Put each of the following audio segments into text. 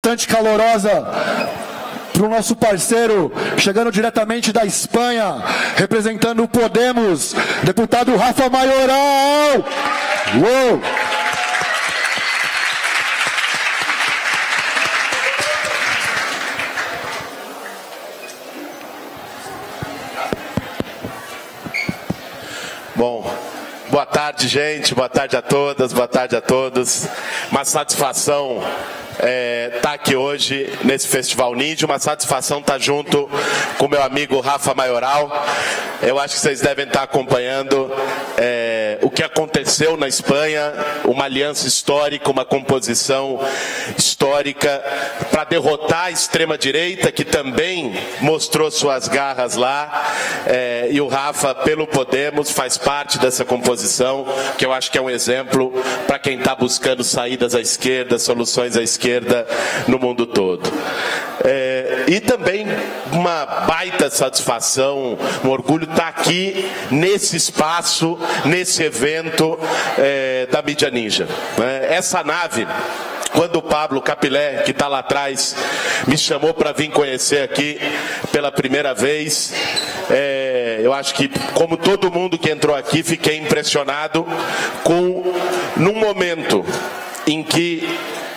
bastante calorosa para o nosso parceiro, chegando diretamente da Espanha, representando o Podemos, deputado Rafa Mayoral. Uou! Bom, boa tarde, gente, boa tarde a todas, boa tarde a todos. Uma satisfação estar aqui hoje nesse Festival Ninja, uma satisfação estar junto com meu amigo Rafa Mayoral. Eu acho que vocês devem estar acompanhando o que aconteceu na Espanha, uma aliança histórica, uma composição histórica para derrotar a extrema-direita, que também mostrou suas garras lá, e o Rafa, pelo Podemos, faz parte dessa composição, que eu acho que é um exemplo para quem está buscando saídas à esquerda, soluções à esquerda no mundo todo. E também uma baita satisfação, um orgulho estar aqui nesse espaço, nesse evento da Mídia Ninja. Essa nave, quando o Pablo Capilé, que está lá atrás, me chamou para vir conhecer aqui pela primeira vez, eu acho que, como todo mundo que entrou aqui, fiquei impressionado num momento em que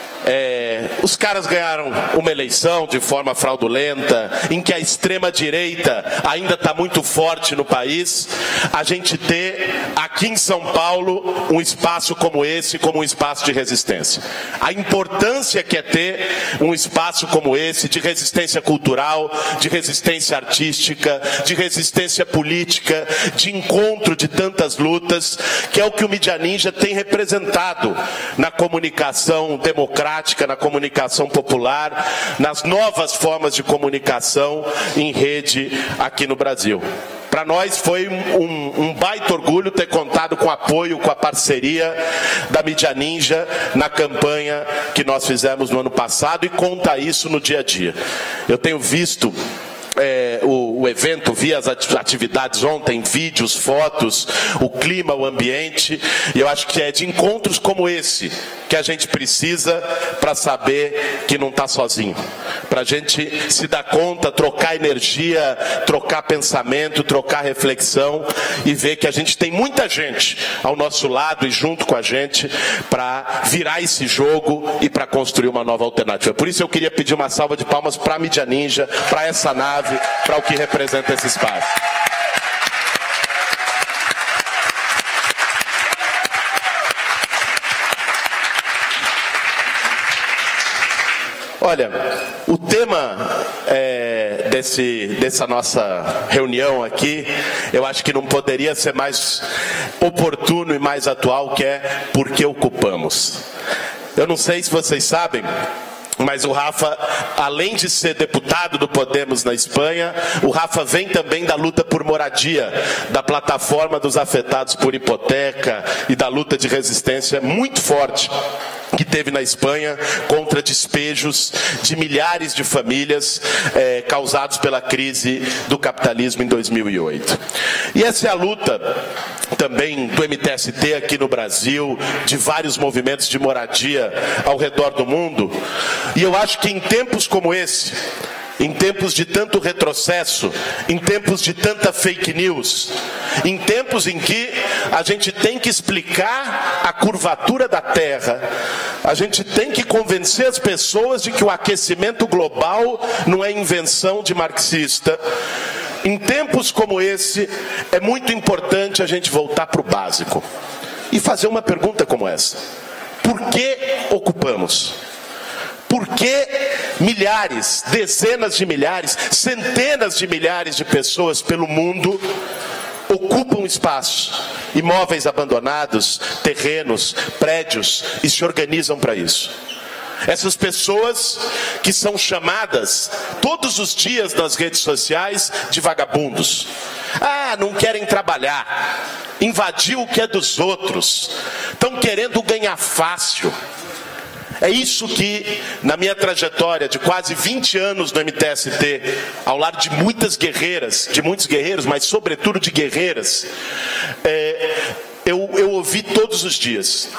os caras ganharam uma eleição de forma fraudulenta, em que a extrema-direita ainda está muito forte no país, a gente ter aqui em São Paulo um espaço como esse, como um espaço de resistência. A importância que é ter um espaço como esse, de resistência cultural, de resistência artística, de resistência política, de encontro de tantas lutas, que é o que o Mídia Ninja tem representado na comunicação democrática, na comunicação popular, nas novas formas de comunicação em rede aqui no Brasil. Para nós foi um baita orgulho ter contado com o apoio, com a parceria da Mídia Ninja na campanha que nós fizemos no ano passado, e conta isso no dia a dia. Eu tenho visto o evento, vi as atividades ontem, vídeos, fotos, o clima, o ambiente, e eu acho que é de encontros como esse que a gente precisa para saber que não está sozinho, para a gente se dar conta, trocar energia, trocar pensamento, trocar reflexão e ver que a gente tem muita gente ao nosso lado e junto com a gente para virar esse jogo e para construir uma nova alternativa. Por isso eu queria pedir uma salva de palmas para a Mídia Ninja, para essa nave, para o que representa esse espaço. Olha, o tema dessa nossa reunião aqui, eu acho que não poderia ser mais oportuno e mais atual, que é por que ocupamos. Eu não sei se vocês sabem, mas o Rafa, além de ser deputado do Podemos na Espanha, o Rafa vem também da luta por moradia, da plataforma dos afetados por hipoteca e da luta de resistência muito forte que teve na Espanha contra despejos de milhares de famílias causados pela crise do capitalismo em 2008. E essa é a luta também do MTST aqui no Brasil, de vários movimentos de moradia ao redor do mundo. E eu acho que em tempos como esse, em tempos de tanto retrocesso, em tempos de tanta fake news, em tempos em que a gente tem que explicar a curvatura da Terra, a gente tem que convencer as pessoas de que o aquecimento global não é invenção de marxista. Em tempos como esse, é muito importante a gente voltar para o básico e fazer uma pergunta como essa: por que ocupamos? Por que milhares, dezenas de milhares, centenas de milhares de pessoas pelo mundo ocupam espaço, imóveis abandonados, terrenos, prédios, e se organizam para isso? Essas pessoas que são chamadas todos os dias nas redes sociais de vagabundos. Ah, não querem trabalhar, invadiu o que é dos outros, estão querendo ganhar fácil. É isso que, na minha trajetória de quase 20 anos no MTST, ao lado de muitas guerreiras, de muitos guerreiros, mas sobretudo de guerreiras, eu ouvi todos os dias.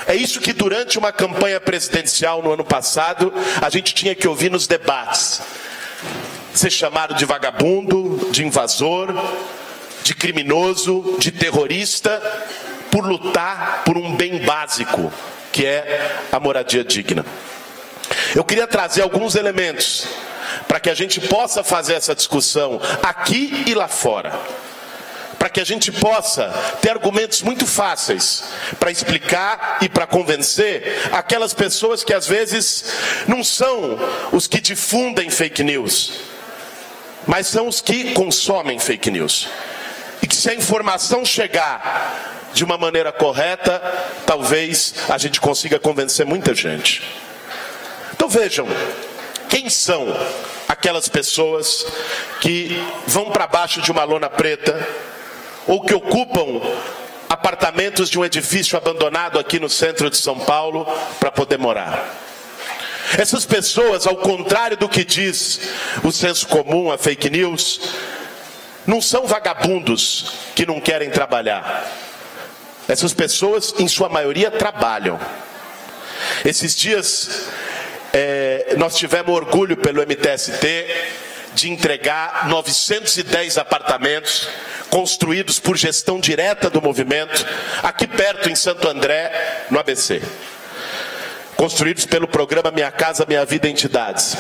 É isso que durante uma campanha presidencial no ano passado, a gente tinha que ouvir nos debates. Ser chamado de vagabundo, de invasor, de criminoso, de terrorista, por lutar por um bem básico, que é a moradia digna. Eu queria trazer alguns elementos para que a gente possa fazer essa discussão aqui e lá fora. Para que a gente possa ter argumentos muito fáceis para explicar e para convencer aquelas pessoas que às vezes não são os que difundem fake news, mas são os que consomem fake news. E que se a informação chegar de uma maneira correta, talvez a gente consiga convencer muita gente. Então vejam, quem são aquelas pessoas que vão para baixo de uma lona preta ou que ocupam apartamentos de um edifício abandonado aqui no centro de São Paulo para poder morar? Essas pessoas, ao contrário do que diz o senso comum, a fake news, não são vagabundos que não querem trabalhar. Essas pessoas, em sua maioria, trabalham. Esses dias, nós tivemos orgulho pelo MTST de entregar 910 apartamentos construídos por gestão direta do movimento, aqui perto em Santo André, no ABC. Construídos pelo programa Minha Casa, Minha Vida Entidades.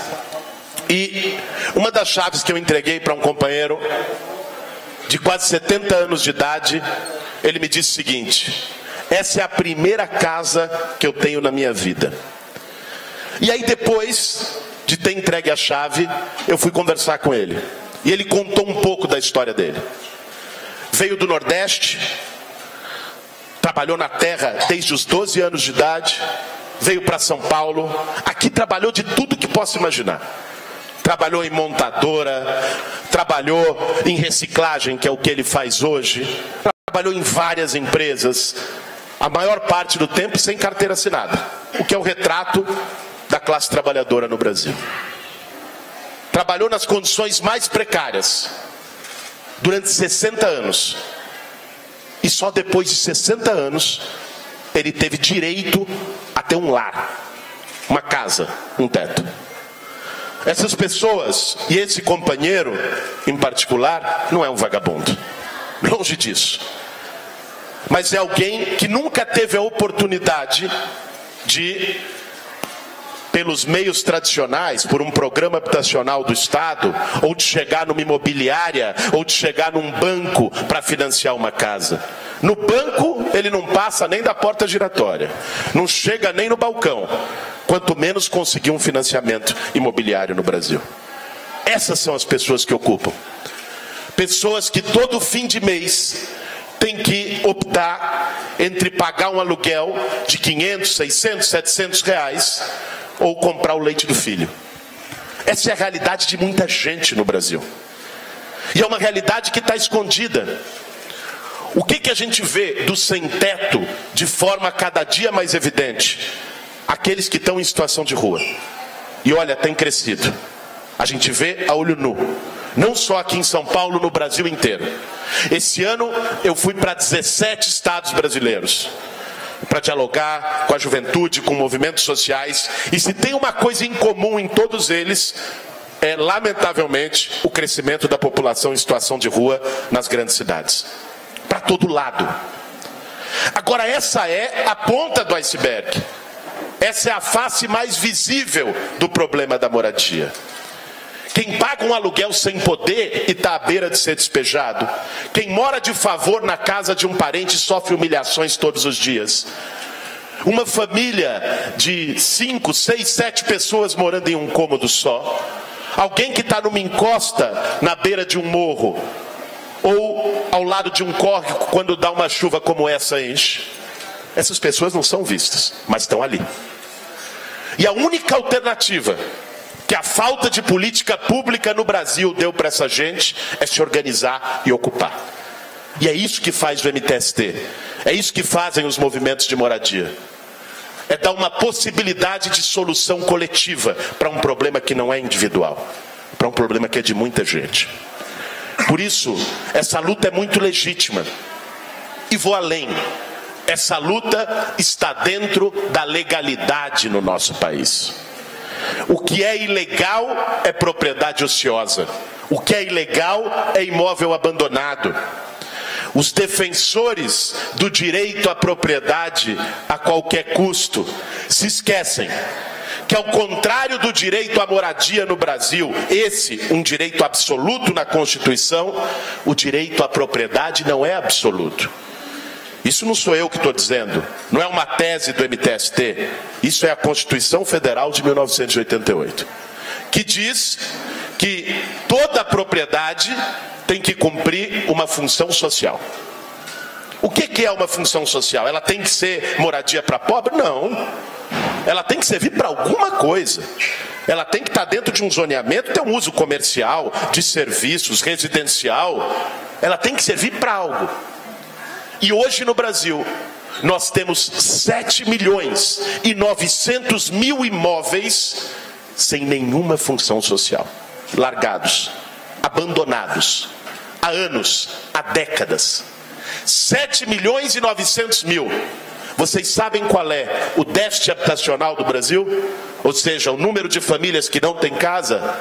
E uma das chaves que eu entreguei para um companheiro de quase 70 anos de idade, ele me disse o seguinte: essa é a primeira casa que eu tenho na minha vida. E aí depois de ter entregue a chave, eu fui conversar com ele. E ele contou um pouco da história dele. Veio do Nordeste, trabalhou na terra desde os 12 anos de idade, veio para São Paulo, aqui trabalhou de tudo que possa imaginar. Trabalhou em montadora, trabalhou em reciclagem, que é o que ele faz hoje, trabalhou em várias empresas, a maior parte do tempo sem carteira assinada, o que é o retrato da classe trabalhadora no Brasil. Trabalhou nas condições mais precárias durante 60 anos. E só depois de 60 anos ele teve direito a ter um lar, uma casa, um teto. Essas pessoas, e esse companheiro em particular, não é um vagabundo, longe disso, mas é alguém que nunca teve a oportunidade de, pelos meios tradicionais, por um programa habitacional do Estado, ou de chegar numa imobiliária, ou de chegar num banco para financiar uma casa. No banco ele não passa nem da porta giratória, não chega nem no balcão, quanto menos conseguir um financiamento imobiliário no Brasil. Essas são as pessoas que ocupam. Pessoas que todo fim de mês tem que optar entre pagar um aluguel de 500, 600, 700 reais ou comprar o leite do filho. Essa é a realidade de muita gente no Brasil. E é uma realidade que está escondida. O que a gente vê do sem-teto de forma cada dia mais evidente? Aqueles que estão em situação de rua. E olha, tem crescido. A gente vê a olho nu. Não só aqui em São Paulo, no Brasil inteiro. Esse ano eu fui para 17 estados brasileiros para dialogar com a juventude, com movimentos sociais. E se tem uma coisa em comum em todos eles, é lamentavelmente o crescimento da população em situação de rua nas grandes cidades. Para todo lado. Agora essa é a ponta do iceberg. Essa é a face mais visível do problema da moradia. Quem paga um aluguel sem poder e está à beira de ser despejado. Quem mora de favor na casa de um parente sofre humilhações todos os dias. Uma família de 5, 6, 7 pessoas morando em um cômodo só. Alguém que está numa encosta na beira de um morro. Ou ao lado de um córrego quando dá uma chuva como essa enche. Essas pessoas não são vistas, mas estão ali. E a única alternativa que a falta de política pública no Brasil deu para essa gente é se organizar e ocupar. E é isso que faz o MTST. É isso que fazem os movimentos de moradia. É dar uma possibilidade de solução coletiva para um problema que não é individual, para um problema que é de muita gente. Por isso, essa luta é muito legítima. E vou além. Essa luta está dentro da legalidade no nosso país. O que é ilegal é propriedade ociosa. O que é ilegal é imóvel abandonado. Os defensores do direito à propriedade a qualquer custo se esquecem que, ao contrário do direito à moradia no Brasil, esse, um direito absoluto na Constituição, o direito à propriedade não é absoluto. Isso não sou eu que estou dizendo, não é uma tese do MTST, isso é a Constituição Federal de 1988, que diz que toda propriedade tem que cumprir uma função social. O que é uma função social? Ela tem que ser moradia para pobre? Não. Ela tem que servir para alguma coisa. Ela tem que estar dentro de um zoneamento, ter um uso comercial, de serviços, residencial. Ela tem que servir para algo. E hoje no Brasil, nós temos 7.900.000 imóveis sem nenhuma função social. Largados, abandonados, há anos, há décadas. 7.900.000. Vocês sabem qual é o déficit habitacional do Brasil? Ou seja, o número de famílias que não têm casa?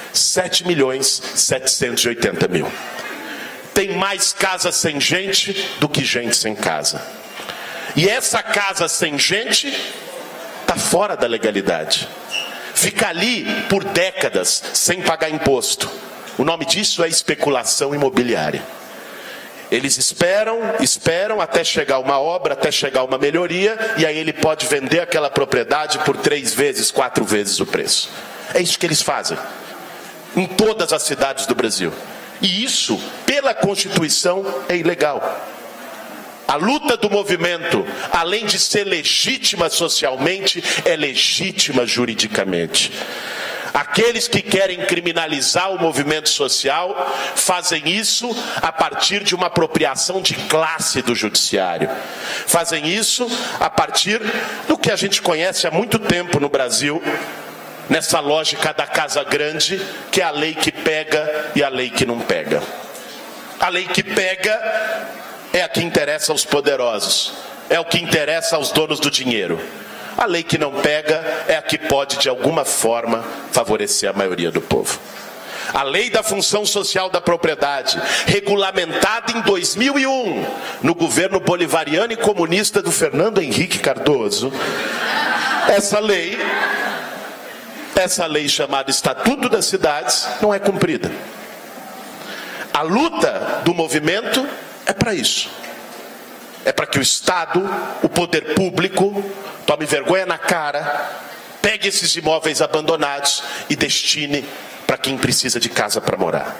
7.780.000. Tem mais casa sem gente do que gente sem casa. E essa casa sem gente está fora da legalidade. Fica ali por décadas sem pagar imposto. O nome disso é especulação imobiliária. Eles esperam até chegar uma obra, até chegar uma melhoria, e aí ele pode vender aquela propriedade por 3 vezes, 4 vezes o preço. É isso que eles fazem em todas as cidades do Brasil. E isso, pela Constituição, é ilegal. A luta do movimento, além de ser legítima socialmente, é legítima juridicamente. Aqueles que querem criminalizar o movimento social fazem isso a partir de uma apropriação de classe do judiciário. Fazem isso a partir do que a gente conhece há muito tempo no Brasil, nessa lógica da casa grande, que é a lei que pega e a lei que não pega. A lei que pega é a que interessa aos poderosos, é o que interessa aos donos do dinheiro. A lei que não pega é a que pode, de alguma forma, favorecer a maioria do povo. A lei da função social da propriedade, regulamentada em 2001, no governo bolivariano e comunista do Fernando Henrique Cardoso, essa lei chamada Estatuto das Cidades, não é cumprida. A luta do movimento é para isso. É para que o Estado, o poder público, tome vergonha na cara, pegue esses imóveis abandonados e destine para quem precisa de casa para morar.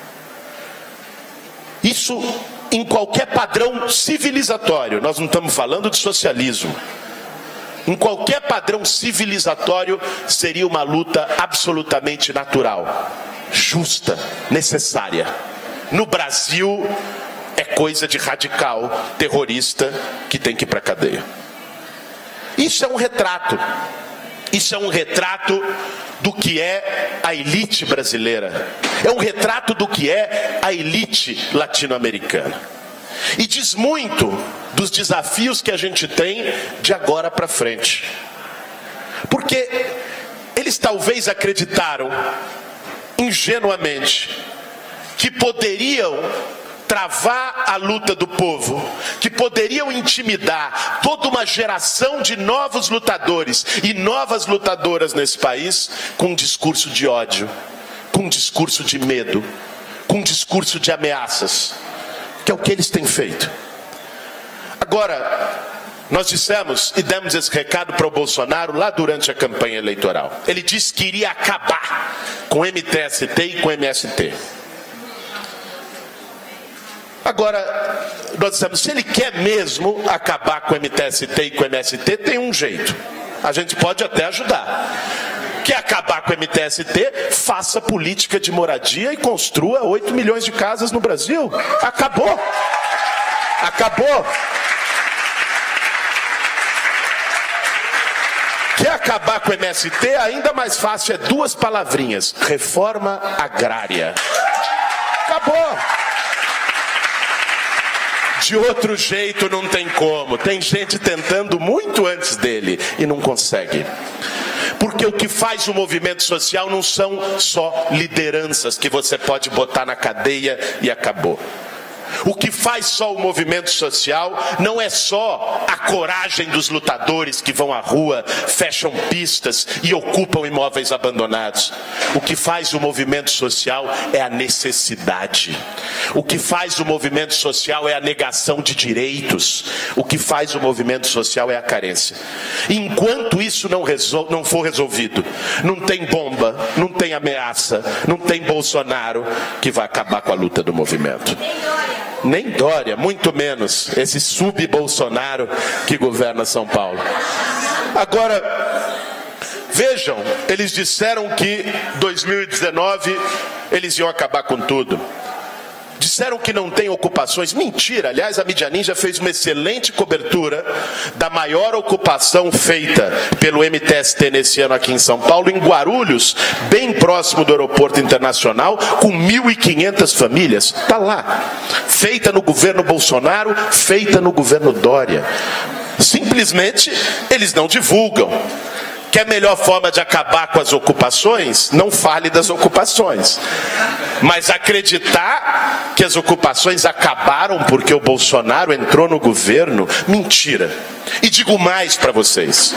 Isso em qualquer padrão civilizatório, nós não estamos falando de socialismo. Em qualquer padrão civilizatório seria uma luta absolutamente natural, justa, necessária. No Brasil é coisa de radical, terrorista, que tem que ir para a cadeia. Isso é um retrato. Isso é um retrato do que é a elite brasileira. É um retrato do que é a elite latino-americana. E diz muito dos desafios que a gente tem de agora para frente. Porque eles talvez acreditaram, ingenuamente, que poderiam travar a luta do povo, que poderiam intimidar toda uma geração de novos lutadores e novas lutadoras nesse país com um discurso de ódio, com um discurso de medo, com um discurso de ameaças, que é o que eles têm feito. Agora, nós dissemos e demos esse recado para o Bolsonaro lá durante a campanha eleitoral. Ele disse que iria acabar com o MTST e com o MST. Agora, nós dissemos, se ele quer mesmo acabar com o MTST e com o MST, tem um jeito. A gente pode até ajudar. Quer acabar com o MTST? Faça política de moradia e construa 8 milhões de casas no Brasil. Acabou. Acabou. Quer acabar com o MST? Ainda mais fácil, é 2 palavrinhas. Reforma agrária. Acabou. De outro jeito não tem como. Tem gente tentando muito antes dele e não consegue. Porque o que faz o movimento social não são só lideranças que você pode botar na cadeia e acabou. O que faz só o movimento social não é só a coragem dos lutadores que vão à rua, fecham pistas e ocupam imóveis abandonados. O que faz o movimento social é a necessidade. O que faz o movimento social é a negação de direitos. O que faz o movimento social é a carência. Enquanto isso não for resolvido, não tem bomba, não tem ameaça, não tem Bolsonaro que vai acabar com a luta do movimento. Nem Dória, muito menos esse sub-Bolsonaro que governa São Paulo. Agora, vejam, eles disseram que 2019 eles iam acabar com tudo. Disseram que não tem ocupações. Mentira, aliás, a Mídia Ninja fez uma excelente cobertura da maior ocupação feita pelo MTST nesse ano aqui em São Paulo, em Guarulhos, bem próximo do aeroporto internacional, com 1.500 famílias. Está lá. Feita no governo Bolsonaro, feita no governo Dória. Simplesmente, eles não divulgam. Que a melhor forma de acabar com as ocupações, não fale das ocupações. Mas acreditar que as ocupações acabaram porque o Bolsonaro entrou no governo, mentira. E digo mais para vocês.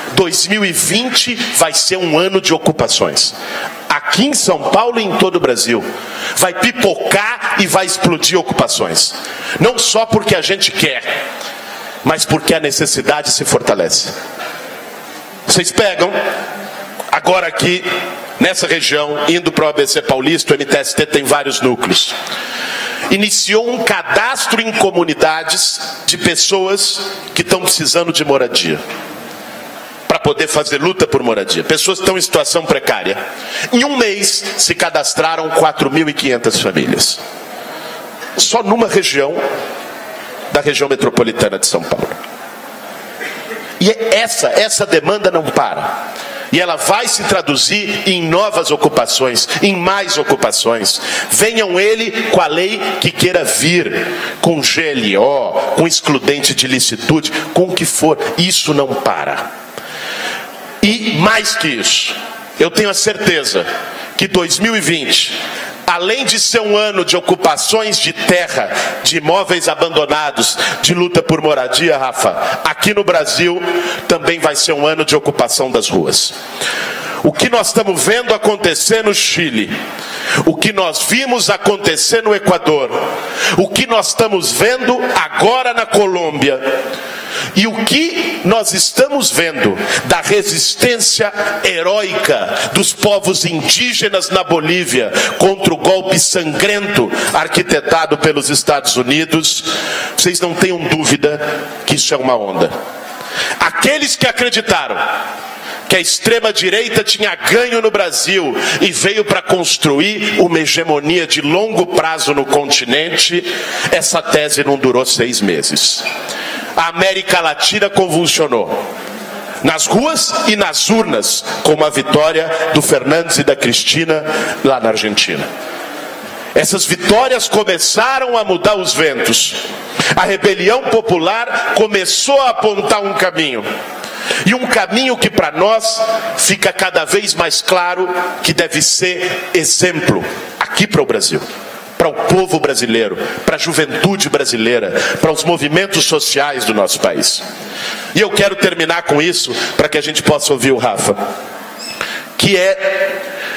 2020 vai ser um ano de ocupações. Aqui em São Paulo e em todo o Brasil. Vai pipocar e vai explodir ocupações. Não só porque a gente quer, mas porque a necessidade se fortalece. Vocês pegam, agora aqui, nessa região, indo para o ABC Paulista, o MTST tem vários núcleos. Iniciou um cadastro em comunidades de pessoas que estão precisando de moradia. Para poder fazer luta por moradia. Pessoas que estão em situação precária. Em um mês, se cadastraram 4.500 famílias. Só numa região, da região metropolitana de São Paulo. E essa demanda não para. E ela vai se traduzir em novas ocupações, em mais ocupações. Venham ele com a lei que queira vir, com GLO, com excludente de licitude, com o que for. Isso não para. E mais que isso, eu tenho a certeza que 2020... além de ser um ano de ocupações de terra, de imóveis abandonados, de luta por moradia, Rafa, aqui no Brasil também vai ser um ano de ocupação das ruas. O que nós estamos vendo acontecer no Chile, o que nós vimos acontecer no Equador, o que nós estamos vendo agora na Colômbia, e o que nós estamos vendo da resistência heróica dos povos indígenas na Bolívia contra o golpe sangrento arquitetado pelos Estados Unidos, vocês não tenham dúvida que isso é uma onda. Aqueles que acreditaram que a extrema-direita tinha ganho no Brasil e veio para construir uma hegemonia de longo prazo no continente, essa tese não durou 6 meses. A América Latina convulsionou. Nas ruas e nas urnas, com a vitória do Fernandes e da Cristina lá na Argentina. Essas vitórias começaram a mudar os ventos. A rebelião popular começou a apontar um caminho. E um caminho que para nós fica cada vez mais claro que deve ser exemplo aqui para o Brasil. Para o povo brasileiro, para a juventude brasileira, para os movimentos sociais do nosso país. E eu quero terminar com isso, para que a gente possa ouvir o Rafa. Que é,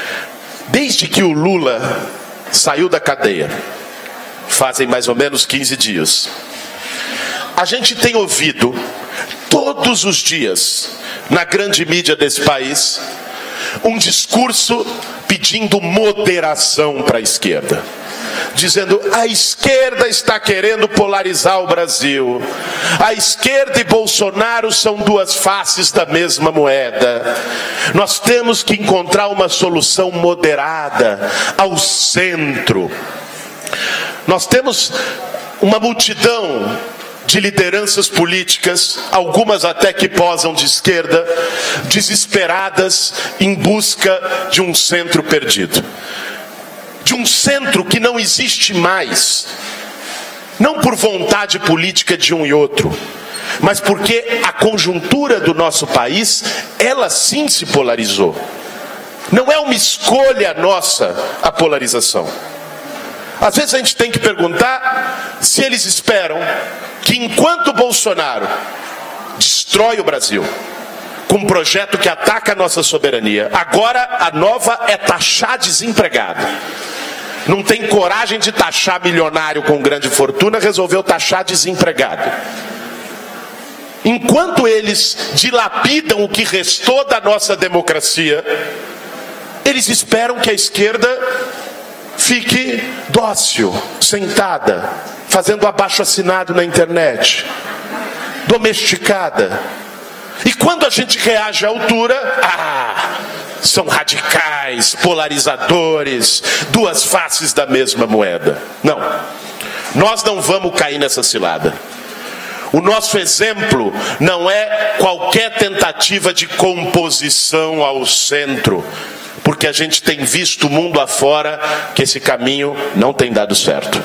desde que o Lula saiu da cadeia, fazem mais ou menos 15 dias, a gente tem ouvido, todos os dias, na grande mídia desse país, um discurso pedindo moderação para a esquerda. Dizendo, a esquerda está querendo polarizar o Brasil. A esquerda e Bolsonaro são duas faces da mesma moeda. Nós temos que encontrar uma solução moderada, ao centro. Nós temos uma multidão de lideranças políticas, algumas até que posam de esquerda, desesperadas em busca de um centro perdido. De um centro que não existe mais. Não por vontade política de um e outro, mas porque a conjuntura do nosso país, ela sim se polarizou. Não é uma escolha nossa a polarização. Às vezes a gente tem que perguntar se eles esperam que enquanto Bolsonaro destrói o Brasil com um projeto que ataca a nossa soberania, agora a nova é taxar desempregado. Não tem coragem de taxar milionário com grande fortuna, resolveu taxar desempregado. Enquanto eles dilapidam o que restou da nossa democracia, eles esperam que a esquerda fique dócil, sentada, fazendo abaixo-assinado na internet, domesticada. E quando a gente reage à altura, são radicais, polarizadores, duas faces da mesma moeda. Não, nós não vamos cair nessa cilada. O nosso exemplo não é qualquer tentativa de composição ao centro, porque a gente tem visto o mundo afora que esse caminho não tem dado certo.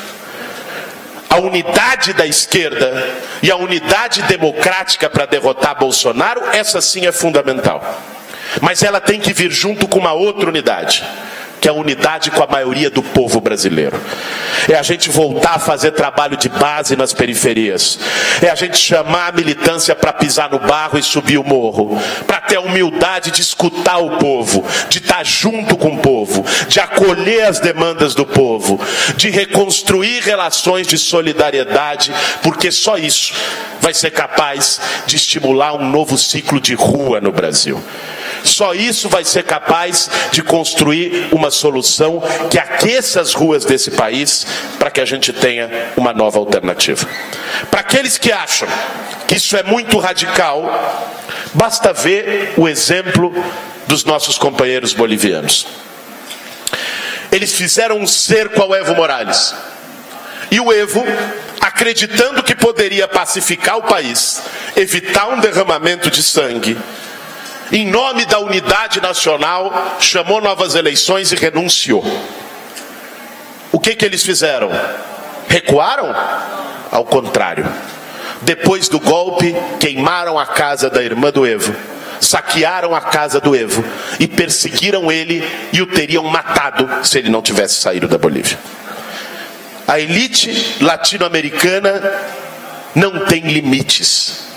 A unidade da esquerda e a unidade democrática para derrotar Bolsonaro, essa sim é fundamental. Mas ela tem que vir junto com uma outra unidade, que é a unidade com a maioria do povo brasileiro. É a gente voltar a fazer trabalho de base nas periferias. É a gente chamar a militância para pisar no barro e subir o morro. Para ter a humildade de escutar o povo, de estar junto com o povo, de acolher as demandas do povo, de reconstruir relações de solidariedade, porque só isso vai ser capaz de estimular um novo ciclo de rua no Brasil. Só isso vai ser capaz de construir uma solução que aqueça as ruas desse país para que a gente tenha uma nova alternativa. Para aqueles que acham que isso é muito radical, basta ver o exemplo dos nossos companheiros bolivianos. Eles fizeram um cerco ao Evo Morales. E o Evo, acreditando que poderia pacificar o país, evitar um derramamento de sangue, em nome da unidade nacional, chamou novas eleições e renunciou. O que eles fizeram? Recuaram? Ao contrário. Depois do golpe, queimaram a casa da irmã do Evo, saquearam a casa do Evo e perseguiram ele e o teriam matado se ele não tivesse saído da Bolívia. A elite latino-americana não tem limites.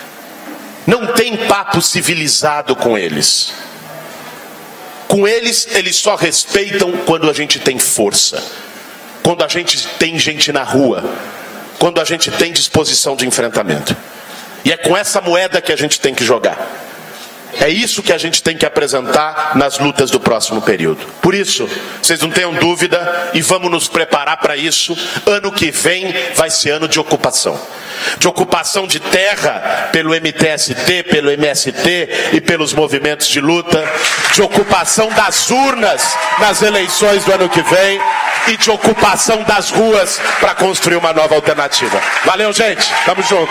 Não tem papo civilizado com eles. Com eles, eles só respeitam quando a gente tem força, quando a gente tem gente na rua, quando a gente tem disposição de enfrentamento. E é com essa moeda que a gente tem que jogar. É isso que a gente tem que apresentar nas lutas do próximo período. Por isso, vocês não tenham dúvida, e vamos nos preparar para isso. Ano que vem vai ser ano de ocupação. De ocupação de terra pelo MTST, pelo MST e pelos movimentos de luta. De ocupação das urnas nas eleições do ano que vem. E de ocupação das ruas para construir uma nova alternativa. Valeu, gente. Tamo junto.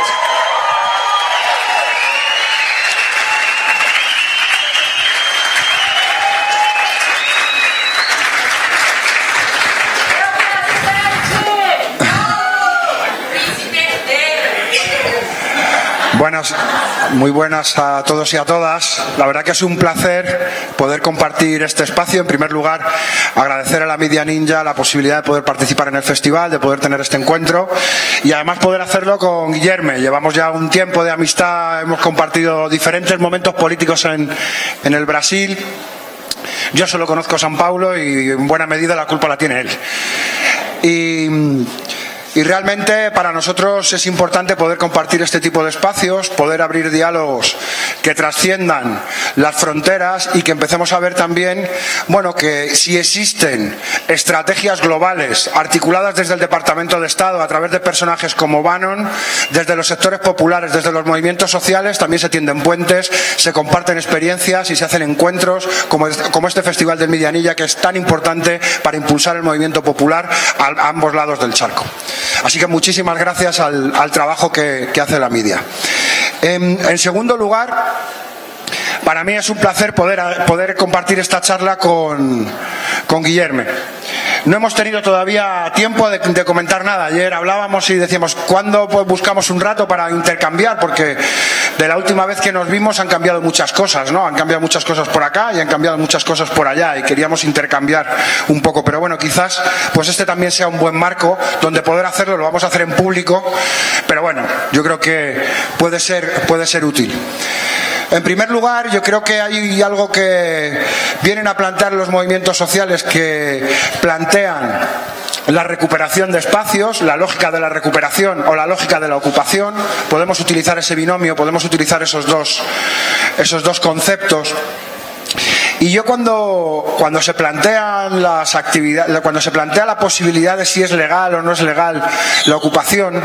Muy buenas a todos y a todas. La verdad que es un placer poder compartir este espacio. En primer lugar, agradecer a la Media Ninja la posibilidad de poder participar en el festival, de poder tener este encuentro y además poder hacerlo con Guillermo. Llevamos ya un tiempo de amistad, hemos compartido diferentes momentos políticos en el Brasil. Yo solo conozco São Paulo y en buena medida la culpa la tiene él. Y realmente para nosotros es importante poder compartir este tipo de espacios, poder abrir diálogos que trasciendan las fronteras y que empecemos a ver también, bueno, que si existen estrategias globales articuladas desde el Departamento de Estado a través de personajes como Bannon, desde los sectores populares, desde los movimientos sociales, también se tienden puentes, se comparten experiencias y se hacen encuentros como este Festival del Medianilla, que es tan importante para impulsar el movimiento popular a ambos lados del charco. Así que muchísimas gracias al trabajo que hace la media. En segundo lugar, para mí es un placer poder compartir esta charla con Guillermo. no hemos tenido todavía tiempo de comentar nada. Ayer hablábamos y decíamos, ¿cuándo pues buscamos un rato para intercambiar? Porque de la última vez que nos vimos han cambiado muchas cosas, ¿no? Han cambiado muchas cosas por acá y han cambiado muchas cosas por allá y queríamos intercambiar un poco. Pero bueno, quizás pues este también sea un buen marco donde poder hacerlo. Lo vamos a hacer en público, pero bueno, yo creo que puede ser útil. En primer lugar, yo creo que hay algo que vienen a plantear los movimientos sociales que plantean la recuperación de espacios, la lógica de la recuperación o la lógica de la ocupación. Podemos utilizar ese binomio, podemos utilizar esos dos conceptos. Y yo cuando se plantean las actividades, cuando se plantea la posibilidad de si es legal o no es legal la ocupación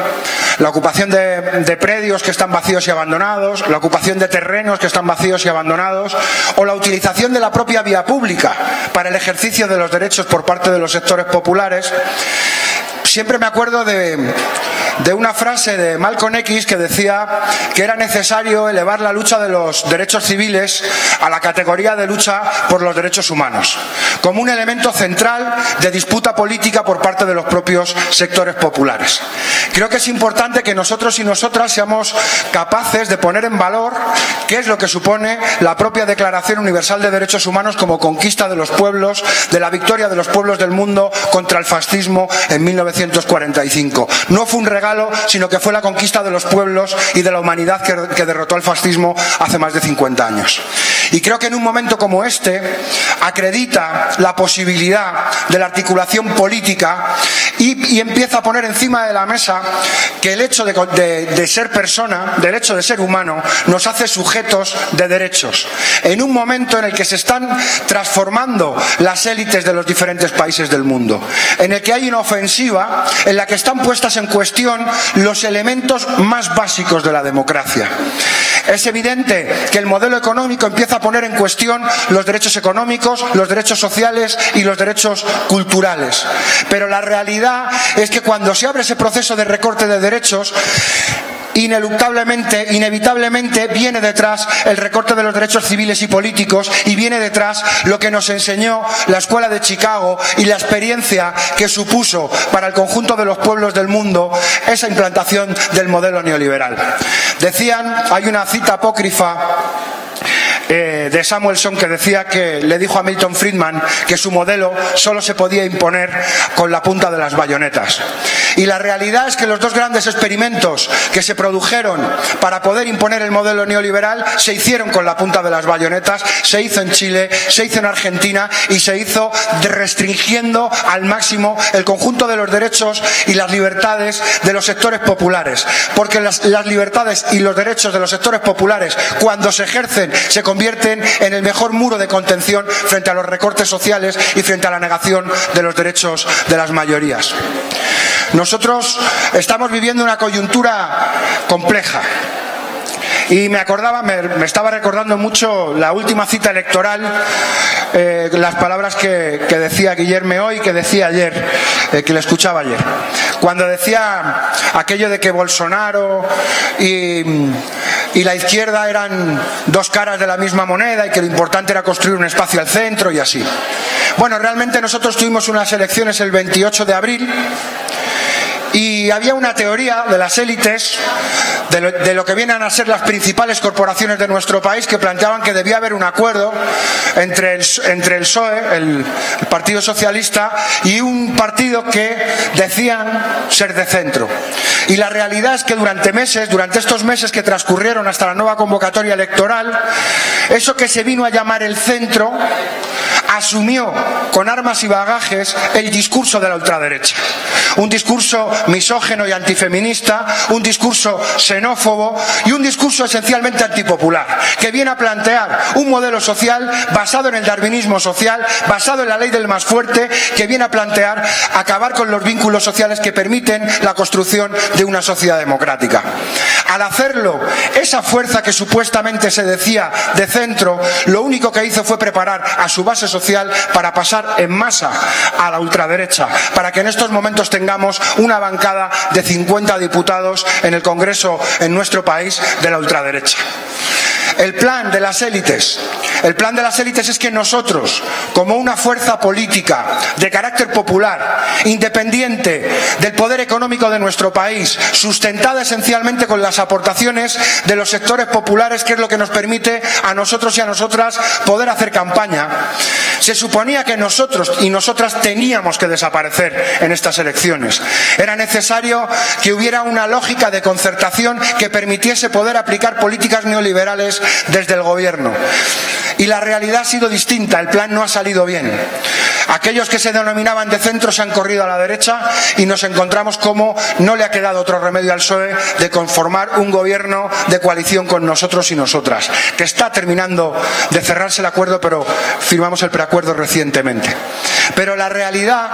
de predios que están vacíos y abandonados, la ocupación de terrenos que están vacíos y abandonados, o la utilización de la propia vía pública para el ejercicio de los derechos por parte de los sectores populares, siempre me acuerdo de una frase de Malcolm X que decía que era necesario elevar la lucha de los derechos civiles a la categoría de lucha por los derechos humanos, como un elemento central de disputa política por parte de los propios sectores populares. Creo que es importante que nosotros y nosotras seamos capaces de poner en valor qué es lo que supone la propia Declaración Universal de Derechos Humanos como conquista de los pueblos, de la victoria de los pueblos del mundo contra el fascismo en 1945. No fue un regalo, sino que fue la conquista de los pueblos y de la humanidad que derrotó al fascismo hace más de 50 años. Y creo que en un momento como este acredita la posibilidad de la articulación política y empieza a poner encima de la mesa que el hecho de ser persona, del hecho de ser humano, nos hace sujetos de derechos. En un momento en el que se están transformando las élites de los diferentes países del mundo, en el que hay una ofensiva en la que están puestas en cuestión los elementos más básicos de la democracia. Es evidente que el modelo económico empieza a poner en cuestión los derechos económicos, los derechos sociales y los derechos culturales. Pero la realidad es que cuando se abre ese proceso de recorte de derechos, inevitablemente viene detrás el recorte de los derechos civiles y políticos, y viene detrás lo que nos enseñó la Escuela de Chicago y la experiencia que supuso para el conjunto de los pueblos del mundo esa implantación del modelo neoliberal. Hay una cita apócrifa de Samuelson que decía que le dijo a Milton Friedman que su modelo solo se podía imponer con la punta de las bayonetas. Y la realidad es que los dos grandes experimentos que se produjeron para poder imponer el modelo neoliberal se hicieron con la punta de las bayonetas. Se hizo en Chile, se hizo en Argentina y se hizo restringiendo al máximo el conjunto de los derechos y las libertades de los sectores populares, porque las libertades y los derechos de los sectores populares, cuando se ejercen, se convierten en el mejor muro de contención frente a los recortes sociales y frente a la negación de los derechos de las mayorías. Nosotros estamos viviendo una coyuntura compleja. Y me estaba recordando mucho la última cita electoral, las palabras que decía Guillermo hoy, que decía ayer, que le escuchaba ayer. Cuando decía aquello de que Bolsonaro y la izquierda eran dos caras de la misma moneda y que lo importante era construir un espacio al centro y así. Bueno, realmente nosotros tuvimos unas elecciones el 28 de abril. Y había una teoría de las élites, de lo que vienen a ser las principales corporaciones de nuestro país, que planteaban que debía haber un acuerdo entre el PSOE, el Partido Socialista, y un partido que decían ser de centro. Y la realidad es que durante estos meses que transcurrieron hasta la nueva convocatoria electoral, eso que se vino a llamar el centro asumió con armas y bagajes el discurso de la ultraderecha. Un discurso misógino y antifeminista, un discurso xenófobo y un discurso esencialmente antipopular, que viene a plantear un modelo social basado en el darwinismo social, basado en la ley del más fuerte, que viene a plantear acabar con los vínculos sociales que permiten la construcción de una sociedad democrática. Al hacerlo, esa fuerza que supuestamente se decía de centro, lo único que hizo fue preparar a su base social para pasar en masa a la ultraderecha, para que en estos momentos tengamos una bancada de 50 diputados en el Congreso en nuestro país de la ultraderecha. El plan de las élites El plan de las élites es que nosotros, como una fuerza política de carácter popular, independiente del poder económico de nuestro país, sustentada esencialmente con las aportaciones de los sectores populares, que es lo que nos permite a nosotros y a nosotras poder hacer campaña, se suponía que nosotros y nosotras teníamos que desaparecer en estas elecciones. Era necesario que hubiera una lógica de concertación que permitiese poder aplicar políticas neoliberales desde el gobierno. Y la realidad ha sido distinta, el plan no ha salido bien. Aquellos que se denominaban de centro se han corrido a la derecha y nos encontramos como no le ha quedado otro remedio al PSOE de conformar un gobierno de coalición con nosotros y nosotras, que está terminando de cerrarse el acuerdo, pero firmamos el preacuerdo recientemente. Pero la realidad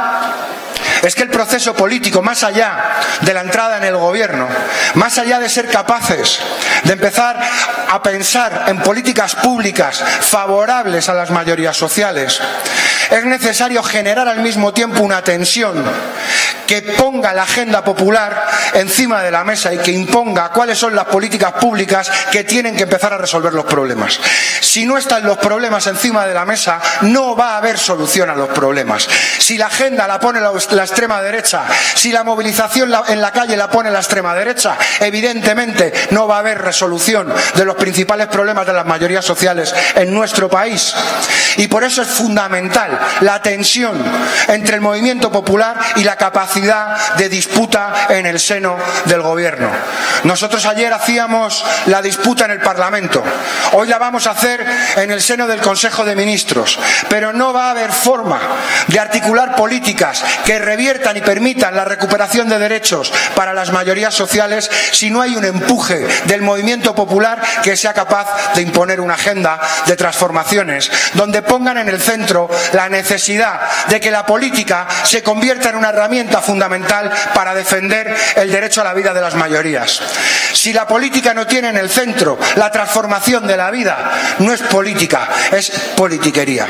es que el proceso político, más allá de la entrada en el gobierno, más allá de ser capaces de empezar a pensar en políticas públicas favorables a las mayorías sociales, es necesario generar al mismo tiempo una tensión que ponga la agenda popular encima de la mesa y que imponga cuáles son las políticas públicas que tienen que empezar a resolver los problemas. Si no están los problemas encima de la mesa, no va a haber solución a los problemas. Si la agenda la pone la extrema derecha, si la movilización en la calle la pone la extrema derecha, evidentemente no va a haber resolución de los principales problemas de las mayorías sociales en nuestro país. Y por eso es fundamental la tensión entre el movimiento popular y la capacidad de disputa en el seno del gobierno. Nosotros ayer hacíamos la disputa en el Parlamento, hoy la vamos a hacer en el seno del Consejo de Ministros, pero no va a haber forma de articular políticas que reviertan y permitan la recuperación de derechos para las mayorías sociales si no hay un empuje del movimiento popular que sea capaz de imponer una agenda de transformaciones donde pongan en el centro la necesidad de que la política se convierta en una herramienta fundamental para defender el derecho a la vida de las mayorías. Si la política no tiene en el centro la transformación de la vida, no es política, es politiquería.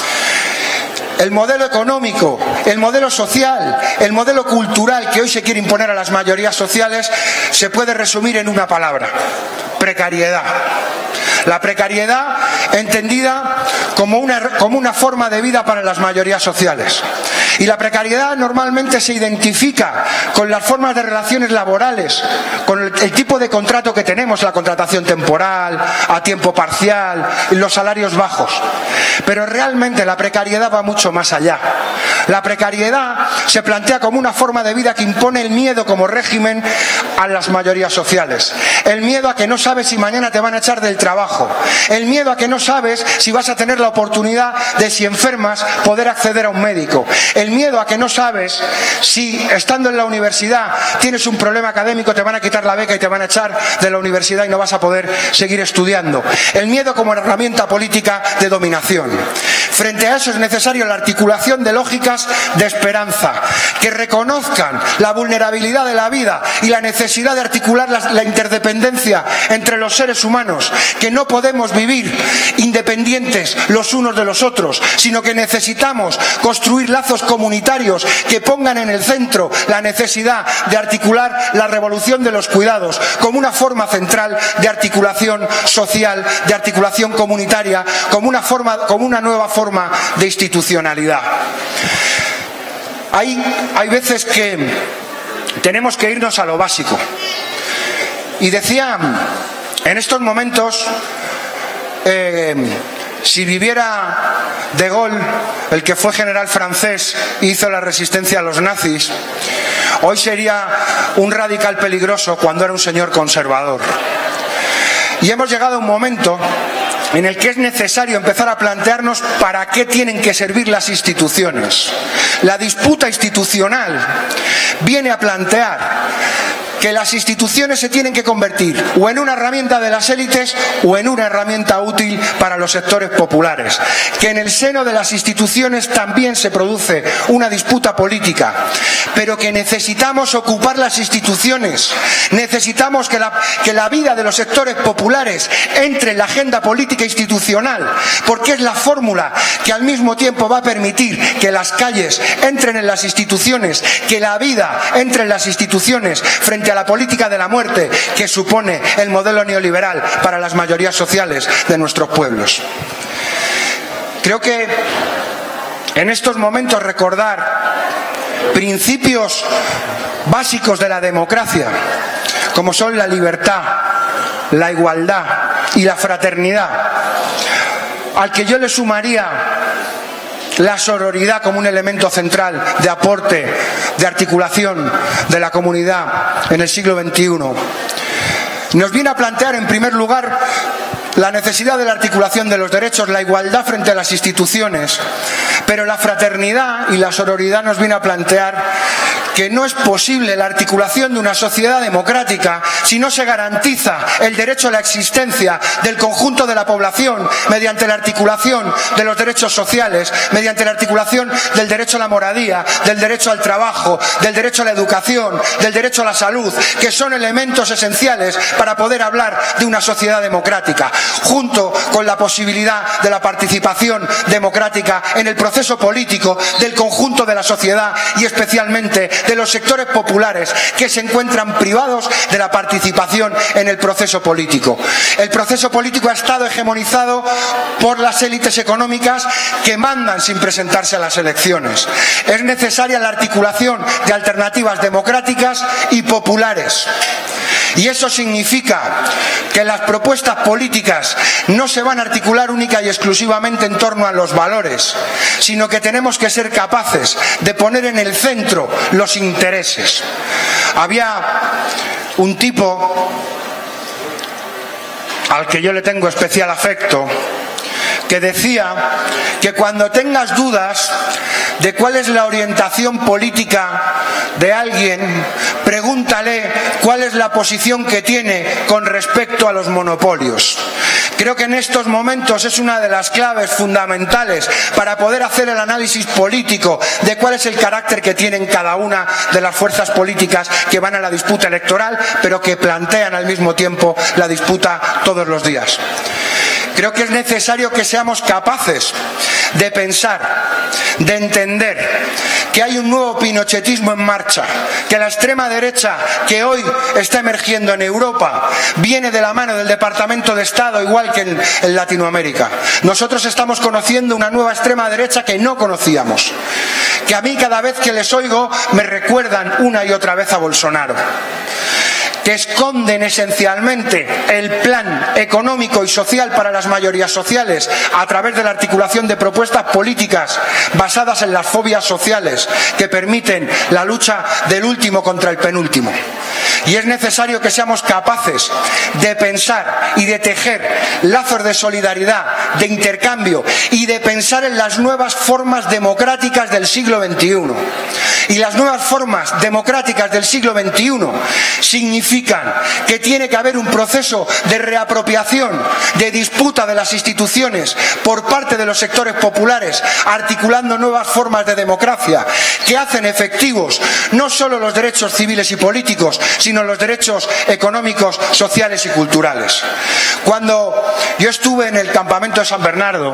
El modelo económico, el modelo social, el modelo cultural que hoy se quiere imponer a las mayorías sociales se puede resumir en una palabra: precariedad. La precariedad entendida como una forma de vida para las mayorías sociales. Y la precariedad normalmente se identifica con las formas de relaciones laborales, con el tipo de contrato que tenemos, la contratación temporal, a tiempo parcial, y los salarios bajos. Pero realmente la precariedad va mucho más allá. La precariedad se plantea como una forma de vida que impone el miedo como régimen a las mayorías sociales. El miedo a que no sabes si mañana te van a echar del trabajo. El miedo a que no sabes si vas a tener la oportunidad de, si enfermas, poder acceder a un médico. El miedo a que no sabes si, estando en la universidad, tienes un problema académico, te van a quitar la beca y te van a echar de la universidad y no vas a poder seguir estudiando. El miedo como herramienta política de dominación. Frente a eso es necesario la articulación de lógicas de esperanza, que reconozcan la vulnerabilidad de la vida y la necesidad de articular la interdependencia entre los seres humanos, que no podemos vivir independientes los unos de los otros, sino que necesitamos construir lazos comunitarios que pongan en el centro la necesidad de articular la revolución de los cuidados como una forma central de articulación social, de articulación comunitaria, como una nueva forma de institucionalidad. Hay veces que tenemos que irnos a lo básico. Y decía, en estos momentos, si viviera De Gaulle, el que fue general francés y hizo la resistencia a los nazis, hoy sería un radical peligroso cuando era un señor conservador. Y hemos llegado a un momento en el que es necesario empezar a plantearnos para qué tienen que servir las instituciones. La disputa institucional viene a plantear que las instituciones se tienen que convertir o en una herramienta de las élites o en una herramienta útil para los sectores populares. Que en el seno de las instituciones también se produce una disputa política, pero que necesitamos ocupar las instituciones. Necesitamos que la vida de los sectores populares entre en la agenda política institucional, porque es la fórmula que al mismo tiempo va a permitir que las calles entren en las instituciones, que la vida entre en las instituciones frente a la política de la muerte que supone el modelo neoliberal para las mayorías sociales de nuestros pueblos. Creo que en estos momentos recordar principios básicos de la democracia, como son la libertad, la igualdad y la fraternidad, al que yo le sumaría la sororidad como un elemento central de aporte, de articulación de la comunidad en el siglo XXI, nos viene a plantear, en primer lugar, la necesidad de la articulación de los derechos, la igualdad frente a las instituciones, pero la fraternidad y la sororidad nos viene a plantear que no es posible la articulación de una sociedad democrática si no se garantiza el derecho a la existencia del conjunto de la población mediante la articulación de los derechos sociales, mediante la articulación del derecho a la moradía, del derecho al trabajo, del derecho a la educación, del derecho a la salud, que son elementos esenciales para poder hablar de una sociedad democrática, junto con la posibilidad de la participación democrática en el proceso político del conjunto de la sociedad y especialmente de los sectores populares que se encuentran privados de la participación en el proceso político. El proceso político ha estado hegemonizado por las élites económicas que mandan sin presentarse a las elecciones. Es necesaria la articulación de alternativas democráticas y populares. Y eso significa que las propuestas políticas no se van a articular única y exclusivamente en torno a los valores, sino que tenemos que ser capaces de poner en el centro los intereses. Había un tipo al que yo le tengo especial afecto, que decía que cuando tengas dudas de cuál es la orientación política de alguien, pregúntale cuál es la posición que tiene con respecto a los monopolios. Creo que en estos momentos es una de las claves fundamentales para poder hacer el análisis político de cuál es el carácter que tienen cada una de las fuerzas políticas que van a la disputa electoral, pero que plantean al mismo tiempo la disputa todos los días. Creo que es necesario que seamos capaces de pensar, de entender que hay un nuevo pinochetismo en marcha, que la extrema derecha que hoy está emergiendo en Europa viene de la mano del Departamento de Estado, igual que en Latinoamérica. Nosotros estamos conociendo una nueva extrema derecha que no conocíamos, que a mí cada vez que les oigo me recuerdan una y otra vez a Bolsonaro, que esconden esencialmente el plan económico y social para las mayorías sociales a través de la articulación de propuestas políticas basadas en las fobias sociales que permiten la lucha del último contra el penúltimo. Y es necesario que seamos capaces de pensar y de tejer lazos de solidaridad, de intercambio y de pensar en las nuevas formas democráticas del siglo XXI. Y las nuevas formas democráticas del siglo XXI significan que tiene que haber un proceso de reapropiación, de disputa de las instituciones por parte de los sectores populares, articulando nuevas formas de democracia que hacen efectivos no solo los derechos civiles y políticos, sino los derechos económicos, sociales y culturales. Cuando yo estuve en el campamento de San Bernardo,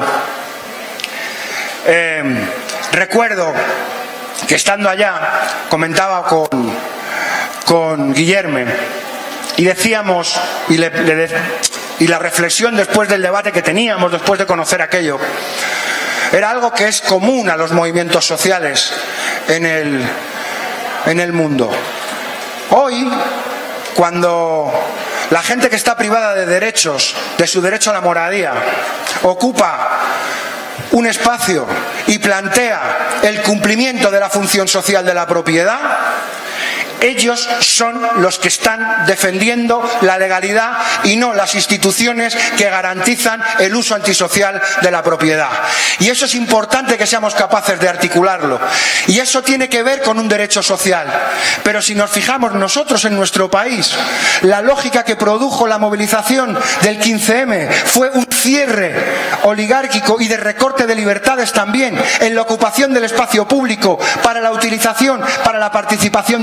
recuerdo que estando allá comentaba con Guillerme y decíamos, y la reflexión después del debate que teníamos, después de conocer aquello, era algo que es común a los movimientos sociales en el mundo. Hoy, cuando la gente que está privada de derechos, de su derecho a la moradía, ocupa un espacio y plantea el cumplimiento de la función social de la propiedad, ellos son los que están defendiendo la legalidad y no las instituciones que garantizan el uso antisocial de la propiedad. Y eso es importante que seamos capaces de articularlo. Y eso tiene que ver con un derecho social. Pero si nos fijamos nosotros en nuestro país, la lógica que produjo la movilización del 15M fue un cierre oligárquico y de recorte de libertades también en la ocupación del espacio público para la utilización, para la participación democrática.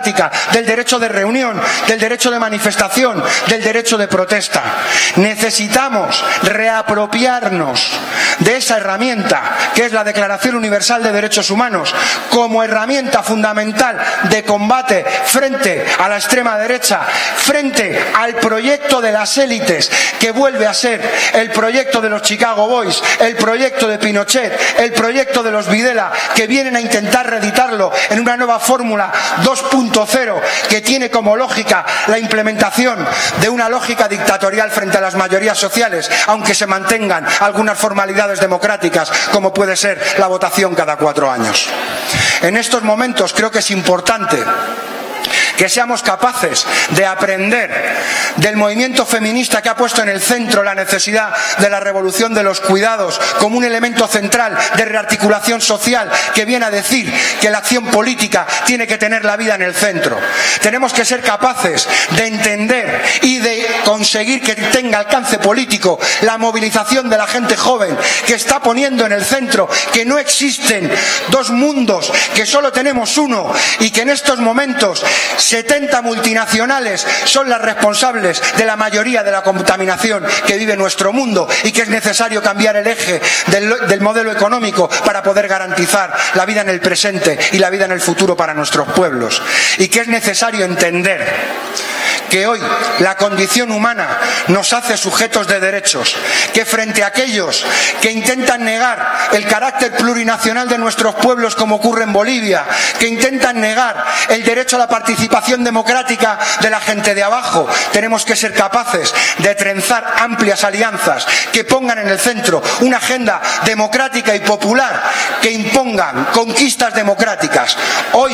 democrática, del derecho de reunión, del derecho de manifestación, del derecho de protesta. Necesitamos reapropiarnos de esa herramienta que es la Declaración Universal de Derechos Humanos como herramienta fundamental de combate frente a la extrema derecha, frente al proyecto de las élites que vuelve a ser el proyecto de los Chicago Boys, el proyecto de Pinochet, el proyecto de los Videla, que vienen a intentar reeditarlo en una nueva fórmula 2.0 que tiene como lógica la implementación de una lógica dictatorial frente a las mayorías sociales, aunque se mantengan algunas formalidades democráticas como puede ser la votación cada 4 años. En estos momentos creo que es importante que seamos capaces de aprender del movimiento feminista que ha puesto en el centro la necesidad de la revolución de los cuidados como un elemento central de rearticulación social, que viene a decir que la acción política tiene que tener la vida en el centro. Tenemos que ser capaces de entender y de conseguir que tenga alcance político la movilización de la gente joven, que está poniendo en el centro que no existen dos mundos, que solo tenemos uno, y que en estos momentos 70 multinacionales son las responsables de la mayoría de la contaminación que vive nuestro mundo, y que es necesario cambiar el eje del modelo económico para poder garantizar la vida en el presente y la vida en el futuro para nuestros pueblos, y que es necesario entender que hoy la condición humana nos hace sujetos de derechos, que frente a aquellos que intentan negar el carácter plurinacional de nuestros pueblos, como ocurre en Bolivia, que intentan negar el derecho a la participación democrática de la gente de abajo, tenemos que ser capaces de trenzar amplias alianzas que pongan en el centro una agenda democrática y popular, que impongan conquistas democráticas. Hoy,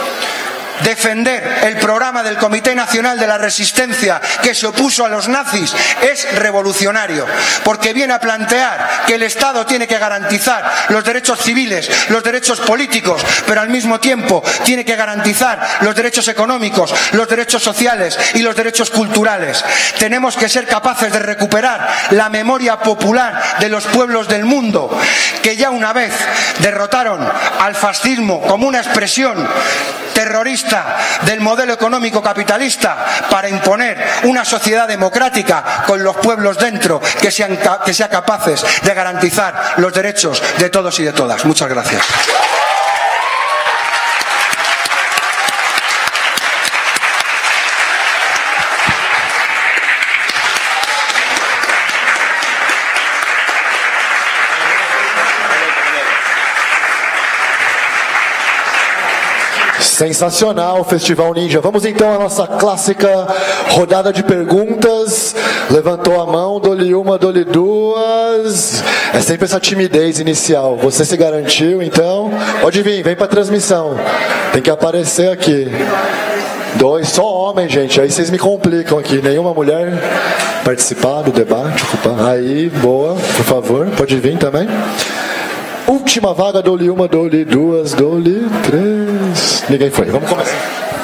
defender el programa del Comité Nacional de la Resistencia, que se opuso a los nazis, es revolucionario, porque viene a plantear que el Estado tiene que garantizar los derechos civiles, los derechos políticos, pero al mismo tiempo tiene que garantizar los derechos económicos, los derechos sociales y los derechos culturales. Tenemos que ser capaces de recuperar la memoria popular de los pueblos del mundo, que ya una vez derrotaron al fascismo como una expresión terrorista del modelo económico capitalista para imponer una sociedad democrática con los pueblos dentro, que sea capaces de garantizar los derechos de todos y de todas. Muchas gracias. Sensacional o Festival Ninja. Vamos então à nossa clássica rodada de perguntas. Levantou a mão, dou-lhe uma, dou-lhe duas. É sempre essa timidez inicial. Você se garantiu, então pode vir, vem para a transmissão. Tem que aparecer aqui. 2, só homem, gente. Aí vocês me complicam aqui. Nenhuma mulher participar do debate. Aí, boa, por favor, pode vir também. Última vaga, dou-lhe uma, dou-lhe duas, dou-lhe 3. Ninguém foi. Vamos começar.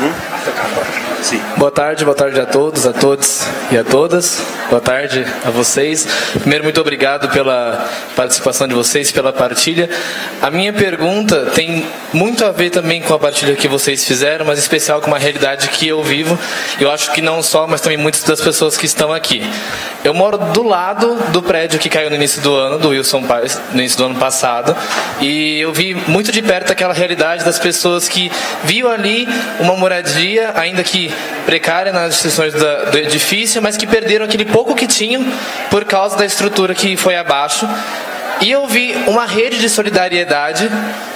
Boa tarde a todos, a todos e a todas. Boa tarde a vocês. Primeiro, muito obrigado pela participação de vocês, pela partilha. A minha pergunta tem muito a ver também com a partilha que vocês fizeram, mas em especial com uma realidade que eu vivo. Eu acho que não só, mas também muitas das pessoas que estão aqui. Eu moro do lado do prédio que caiu no início do ano, do Wilson Paes, no início do ano passado, e eu vi muito de perto aquela realidade das pessoas que viam ali uma moradia, ainda que precária nas instituições do edifício, mas que perderam aquele pouco que tinham por causa da estrutura que foi abaixo. E eu vi uma rede de solidariedade,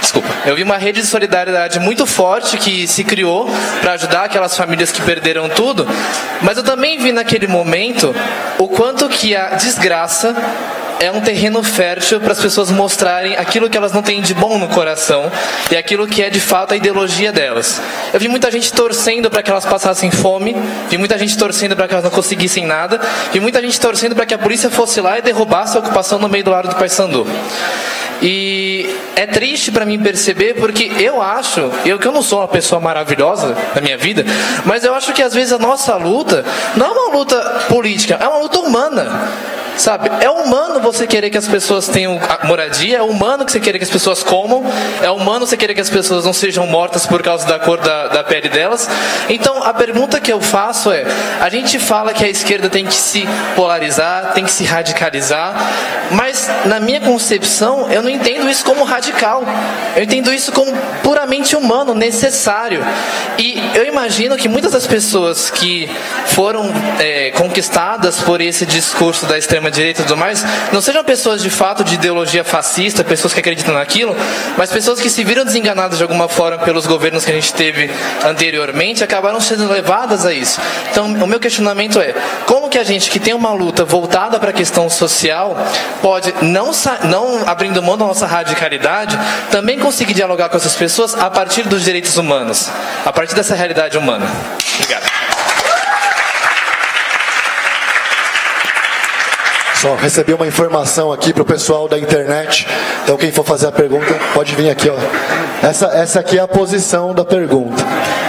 muito forte que se criou para ajudar aquelas famílias que perderam tudo, mas eu também vi naquele momento o quanto que a desgraça é um terreno fértil para as pessoas mostrarem aquilo que elas não têm de bom no coração e aquilo que é de fato a ideologia delas. Eu vi muita gente torcendo para que elas passassem fome, vi muita gente torcendo para que elas não conseguissem nada, vi muita gente torcendo para que a polícia fosse lá e derrubasse a ocupação no meio do Largo do Paissandu. E é triste para mim perceber, porque eu acho, que eu não sou uma pessoa maravilhosa na minha vida, mas eu acho que às vezes a nossa luta não é uma luta política, é uma luta humana. Sabe? É humano você querer que as pessoas tenham moradia, é humano que você querer que as pessoas comam, é humano você querer que as pessoas não sejam mortas por causa da cor da pele delas. Então, a pergunta que eu faço é, a gente fala que a esquerda tem que se polarizar, tem que se radicalizar, mas na minha concepção, eu não entendo isso como radical. Eu entendo isso como puramente humano, necessário. E eu imagino que muitas das pessoas que foram conquistadas por esse discurso da extrema-direita e tudo mais, não sejam pessoas de fato de ideologia fascista, pessoas que acreditam naquilo, mas pessoas que se viram desenganadas de alguma forma pelos governos que a gente teve anteriormente, acabaram sendo levadas a isso. Então, o meu questionamento é, como que a gente que tem uma luta voltada para a questão social pode, não abrindo mão da nossa radicalidade, também conseguir dialogar com essas pessoas a partir dos direitos humanos, a partir dessa realidade humana? Obrigado. Só recebi uma informação aqui para o pessoal da internet. Então quem for fazer a pergunta, pode vir aqui, ó. Essa aqui é a posição da pergunta.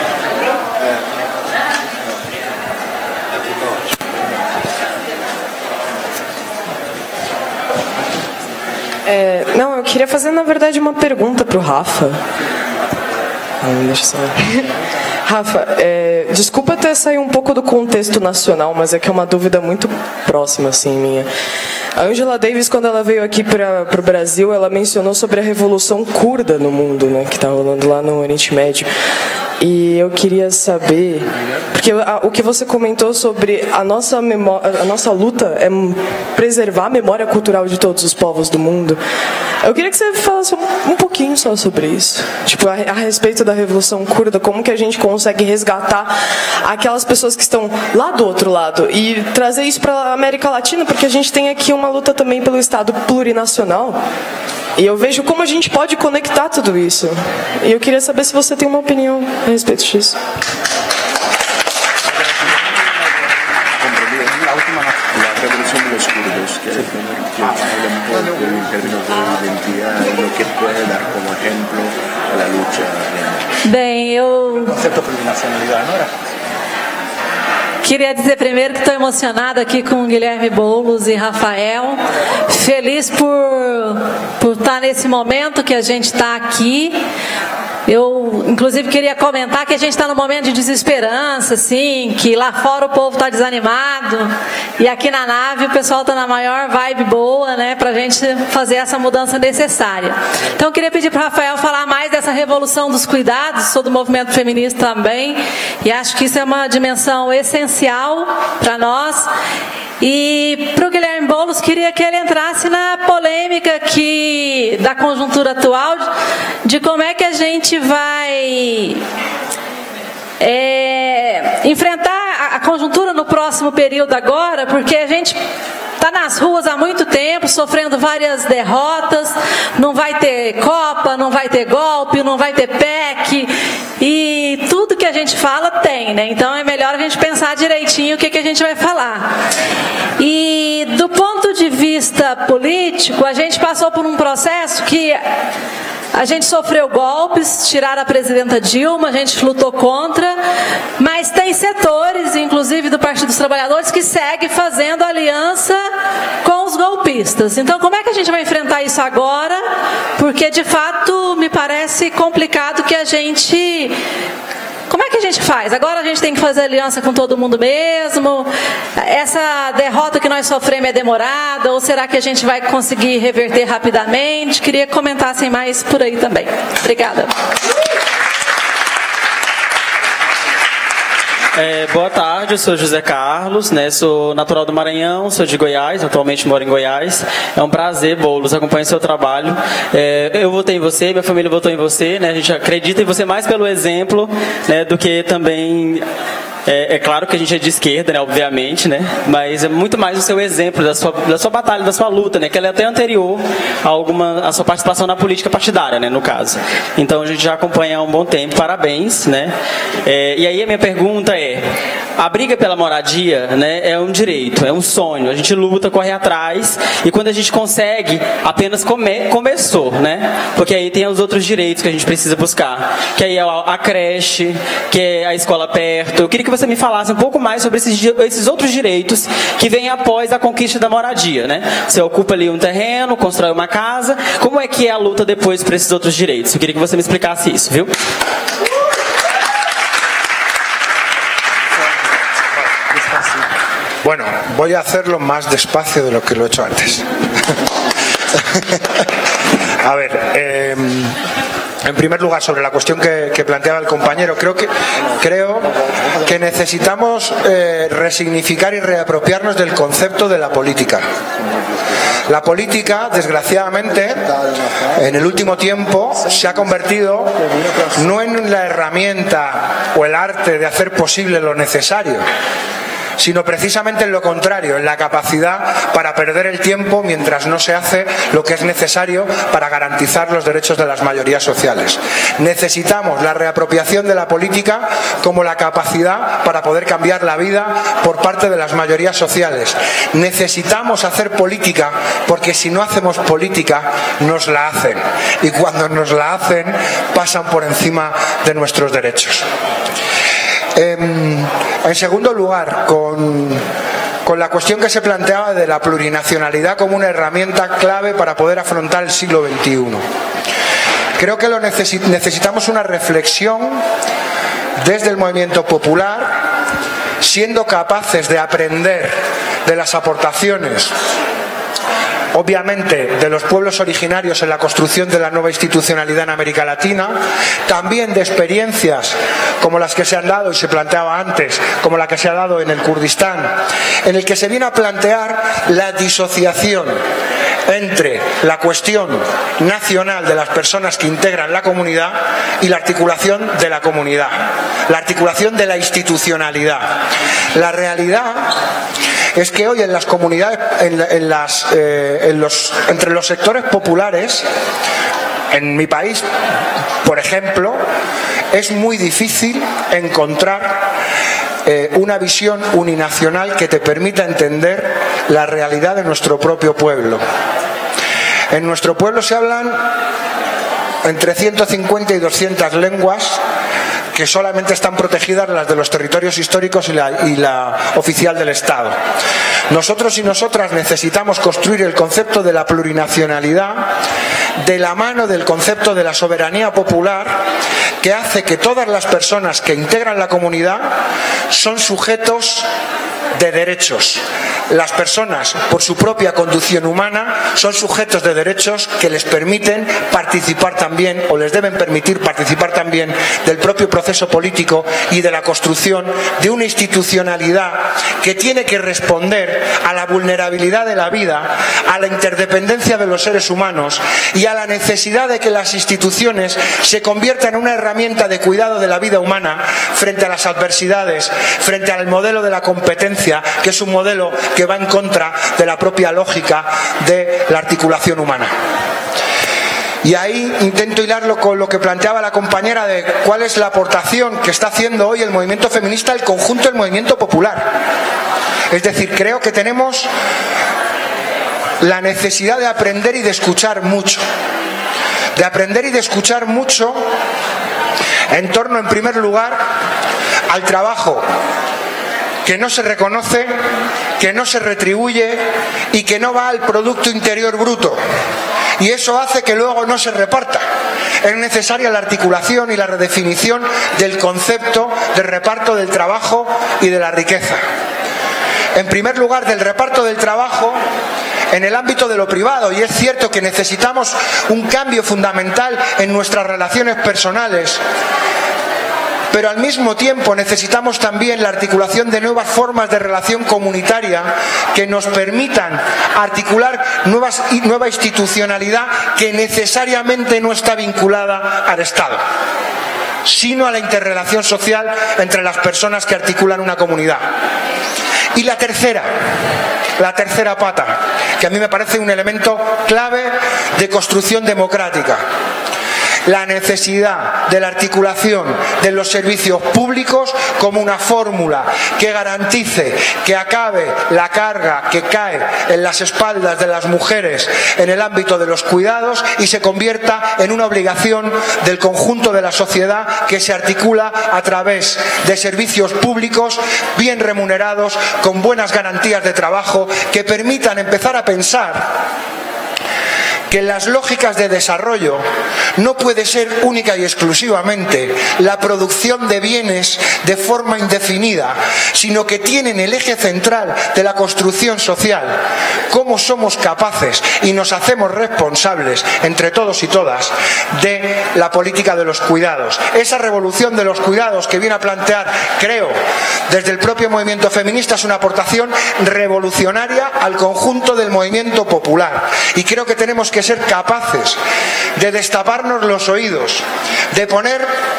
Não, eu queria fazer, na verdade, uma pergunta para o Rafa. Deixa eu só... Rafa, desculpa até sair um pouco do contexto nacional, mas é que é uma dúvida muito próxima, assim, minha. A Angela Davis, quando ela veio aqui para o Brasil, ela mencionou sobre a Revolução Curda no mundo, né, que está rolando lá no Oriente Médio. E eu queria saber, porque o que você comentou sobre a nossa luta é preservar a memória cultural de todos os povos do mundo. Eu queria que você falasse um pouquinho só sobre isso. Tipo, a respeito da Revolução Curda, como que a gente consegue resgatar aquelas pessoas que estão lá do outro lado e trazer isso para a América Latina, porque a gente tem aqui uma luta também pelo Estado plurinacional. E eu vejo como a gente pode conectar tudo isso. E eu queria saber se você tem uma opinião a respeito disso. La revolución de los kurdos, que habla mucho en términos de identidad y lo que puede dar como ejemplo a la lucha. Bem, eu Concepto de plurinacionalidade, não era? queria dizer primeiro que estou emocionada aqui com Guilherme Boulos e Rafael. Feliz por estar nesse momento que a gente está aqui. Eu, inclusive, queria comentar que a gente está num momento de desesperança, assim, que lá fora o povo está desanimado e aqui na nave o pessoal está na maior vibe boa, né, para a gente fazer essa mudança necessária. Então, eu queria pedir para o Rafael falar mais dessa revolução dos cuidados. Sou do movimento feminista também e acho que isso é uma dimensão essencial para nós. E para o Guilherme Boulos, queria que ele entrasse na polêmica da conjuntura atual, de como é que a gente vai enfrentar a conjuntura no próximo período agora, porque a gente está nas ruas há muito tempo, sofrendo várias derrotas, não vai ter Copa, não vai ter golpe, não vai ter PEC, e tudo que a gente fala tem, né? Então é melhor a gente pensar direitinho o que a gente vai falar. E do ponto de vista político, a gente passou por um processo que a gente sofreu golpes, tiraram a presidenta Dilma, a gente lutou contra, mas tem setores, inclusive do Partido dos Trabalhadores, que segue fazendo aliança com os golpistas. Então, como é que a gente vai enfrentar isso agora? Porque, de fato, me parece complicado que a gente... Como é que a gente faz? Agora a gente tem que fazer aliança com todo mundo mesmo? Essa derrota que nós sofremos é demorada? Ou será que a gente vai conseguir reverter rapidamente? Queria que comentassem mais por aí também. Obrigada. Boa tarde, eu sou José Carlos, né? Sou natural do Maranhão, sou de Goiás, atualmente moro em Goiás. É um prazer, Boulos, acompanho seu trabalho. Eu votei em você, minha família votou em você, né? A gente acredita em você mais pelo exemplo, né, do que também... É claro que a gente é de esquerda, né, obviamente, né, mas é muito mais o seu exemplo, da sua batalha, da sua luta, né, que ela é até anterior a sua participação na política partidária, né, no caso. Então a gente já acompanha há um bom tempo, parabéns, né. E aí a minha pergunta é, a briga pela moradia, né, é um direito, é um sonho, a gente luta, corre atrás, e quando a gente consegue, apenas começou, né, porque aí tem os outros direitos que a gente precisa buscar, que aí é a creche, que é a escola perto. Eu queria que você me falasse um pouco mais sobre esses outros direitos que vêm após a conquista da moradia, né? Você ocupa ali um terreno, constrói uma casa. Como é que é a luta depois para esses outros direitos? Eu queria que você me explicasse isso, viu? Bueno, voy a hacerlo más despacio de lo que lo he hecho antes. A ver, en primer lugar, sobre la cuestión que planteaba el compañero, creo que necesitamos resignificar y reapropiarnos del concepto de la política. La política, desgraciadamente, en el último tiempo se ha convertido no en la herramienta o el arte de hacer posible lo necesario, sino precisamente en lo contrario, en la capacidad para perder el tiempo mientras no se hace lo que es necesario para garantizar los derechos de las mayorías sociales. Necesitamos la reapropiación de la política como la capacidad para poder cambiar la vida por parte de las mayorías sociales. Necesitamos hacer política porque si no hacemos política nos la hacen, y cuando nos la hacen pasan por encima de nuestros derechos. En segundo lugar, con la cuestión que se planteaba de la plurinacionalidad como una herramienta clave para poder afrontar el siglo XXI. Creo que necesitamos una reflexión desde el movimiento popular, siendo capaces de aprender de las aportaciones, obviamente, de los pueblos originarios en la construcción de la nueva institucionalidad en América Latina, también de experiencias como las que se han dado y se planteaba antes, como la que se ha dado en el Kurdistán, en el que se viene a plantear la disociación entre la cuestión nacional de las personas que integran la comunidad y la articulación de la comunidad, la articulación de la institucionalidad. La realidad es que hoy en las comunidades, entre los sectores populares, en mi país, por ejemplo, es muy difícil encontrar una visión uninacional que te permita entender la realidad de nuestro propio pueblo. En nuestro pueblo se hablan entre 150 y 200 lenguas, que solamente están protegidas las de los territorios históricos y la oficial del Estado. Nosotros y nosotras necesitamos construir el concepto de la plurinacionalidad de la mano del concepto de la soberanía popular, que hace que todas las personas que integran la comunidad son sujetos de derechos. Las personas, por su propia condición humana, son sujetos de derechos que les permiten participar también, o les deben permitir participar también, del propio proceso político y de la construcción de una institucionalidad que tiene que responder a la vulnerabilidad de la vida, a la interdependencia de los seres humanos y a la necesidad de que las instituciones se conviertan en una herramienta de cuidado de la vida humana frente a las adversidades, frente al modelo de la competencia, que es un modelo que va en contra de la propia lógica de la articulación humana. Y ahí intento hilarlo con lo que planteaba la compañera de cuál es la aportación que está haciendo hoy el movimiento feminista al conjunto del movimiento popular. Es decir, creo que tenemos la necesidad de aprender y de escuchar mucho. De aprender y de escuchar mucho en torno, en primer lugar, al trabajo que no se reconoce, que no se retribuye y que no va al Producto Interior Bruto. Y eso hace que luego no se reparta. Es necesaria la articulación y la redefinición del concepto de reparto del trabajo y de la riqueza. En primer lugar, del reparto del trabajo en el ámbito de lo privado, y es cierto que necesitamos un cambio fundamental en nuestras relaciones personales, pero al mismo tiempo necesitamos también la articulación de nuevas formas de relación comunitaria que nos permitan articular nueva institucionalidad que necesariamente no está vinculada al Estado, sino a la interrelación social entre las personas que articulan una comunidad. Y la tercera pata, que a mí me parece un elemento clave de construcción democrática, la necesidad de la articulación de los servicios públicos como una fórmula que garantice que acabe la carga que cae en las espaldas de las mujeres en el ámbito de los cuidados y se convierta en una obligación del conjunto de la sociedad que se articula a través de servicios públicos bien remunerados, con buenas garantías de trabajo, que permitan empezar a pensar que en las lógicas de desarrollo no puede ser única y exclusivamente la producción de bienes de forma indefinida, sino que tienen el eje central de la construcción social. Cómo somos capaces y nos hacemos responsables entre todos y todas de la política de los cuidados. Esa revolución de los cuidados que viene a plantear, creo, desde el propio movimiento feminista, es una aportación revolucionaria al conjunto del movimiento popular. Y creo que tenemos que ser capaces de destaparnos los oídos, de poner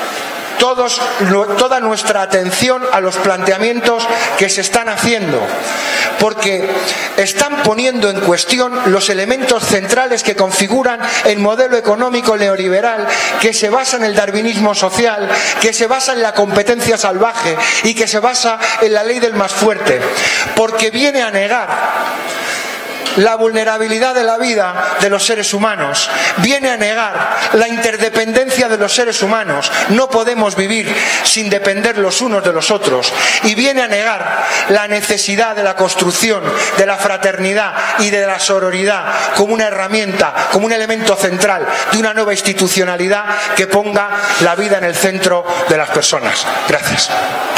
toda nuestra atención a los planteamientos que se están haciendo, porque están poniendo en cuestión los elementos centrales que configuran el modelo económico neoliberal, que se basa en el darwinismo social, que se basa en la competencia salvaje y que se basa en la ley del más fuerte, porque viene a negar la vulnerabilidad de la vida de los seres humanos, viene a negar la interdependencia de los seres humanos. No podemos vivir sin depender los unos de los otros, y viene a negar la necesidad de la construcción de la fraternidad y de la sororidad como una herramienta, como un elemento central de una nueva institucionalidad que ponga la vida en el centro de las personas. Gracias.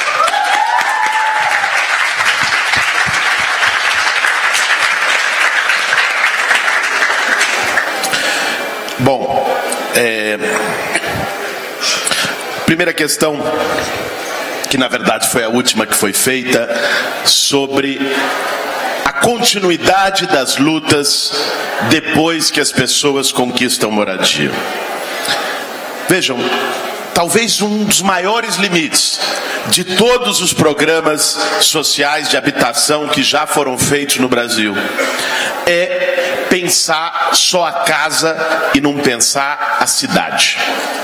Bom, primeira questão, que na verdade foi a última que foi feita, sobre a continuidade das lutas depois que as pessoas conquistam moradia. Vejam, talvez um dos maiores limites de todos os programas sociais de habitação que já foram feitos no Brasil é pensar só a casa e não pensar a cidade.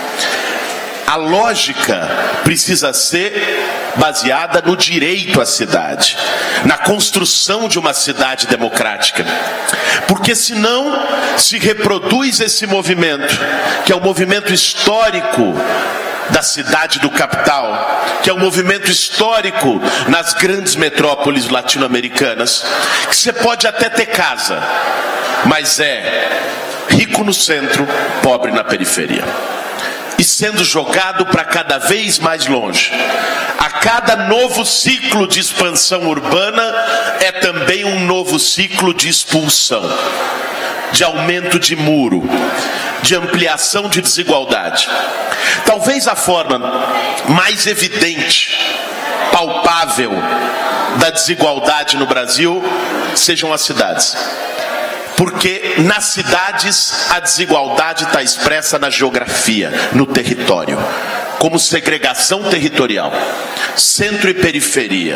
A lógica precisa ser baseada no direito à cidade, na construção de uma cidade democrática. Porque senão se reproduz esse movimento, que é o movimento histórico da cidade do capital, que é um movimento histórico nas grandes metrópoles latino-americanas, que você pode até ter casa, mas é rico no centro, pobre na periferia. E sendo jogado para cada vez mais longe. A cada novo ciclo de expansão urbana é também um novo ciclo de expulsão, de aumento de muro, de ampliação de desigualdade. Talvez a forma mais evidente, palpável da desigualdade no Brasil sejam as cidades. Porque nas cidades a desigualdade está expressa na geografia, no território, como segregação territorial, centro e periferia.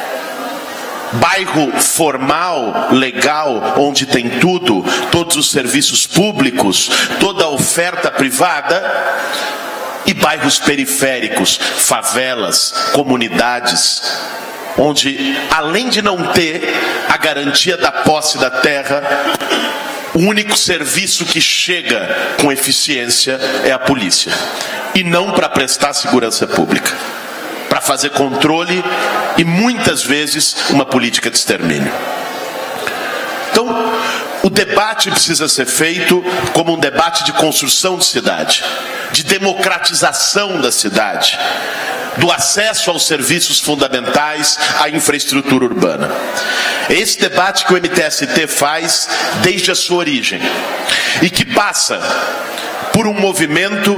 Bairro formal, legal, onde tem tudo, todos os serviços públicos, toda a oferta privada, e bairros periféricos, favelas, comunidades, onde, além de não ter a garantia da posse da terra, o único serviço que chega com eficiência é a polícia, e não para prestar segurança pública, para fazer controle e muitas vezes uma política de extermínio. Então, o debate precisa ser feito como um debate de construção de cidade, de democratização da cidade, do acesso aos serviços fundamentais, à infraestrutura urbana. É esse debate que o MTST faz desde a sua origem e que passa por um movimento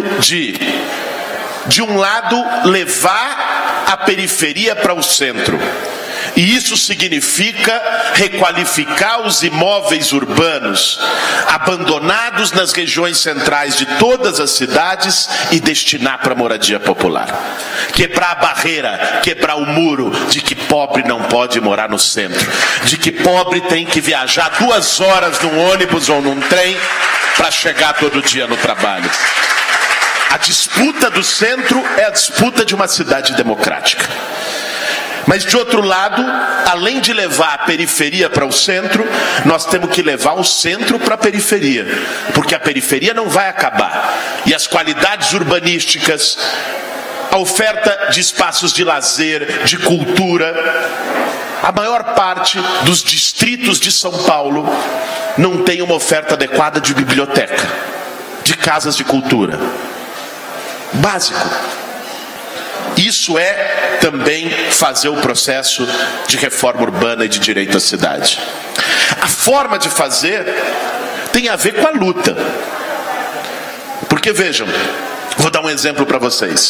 de um lado, levar a periferia para o centro. E isso significa requalificar os imóveis urbanos abandonados nas regiões centrais de todas as cidades e destinar para a moradia popular. Quebrar a barreira, quebrar o muro de que pobre não pode morar no centro, de que pobre tem que viajar 2 horas num ônibus ou num trem para chegar todo dia no trabalho. disputa do centro é a disputa de uma cidade democrática. Mas, de outro lado, além de levar a periferia para o centro, nós temos que levar o centro para a periferia, porque a periferia não vai acabar. E as qualidades urbanísticas, a oferta de espaços de lazer, de cultura, a maior parte dos distritos de São Paulo não tem uma oferta adequada de biblioteca, de casas de cultura. Básico. Isso é também fazer o processo de reforma urbana e de direito à cidade. A forma de fazer tem a ver com a luta. Porque vejam, vou dar um exemplo para vocês.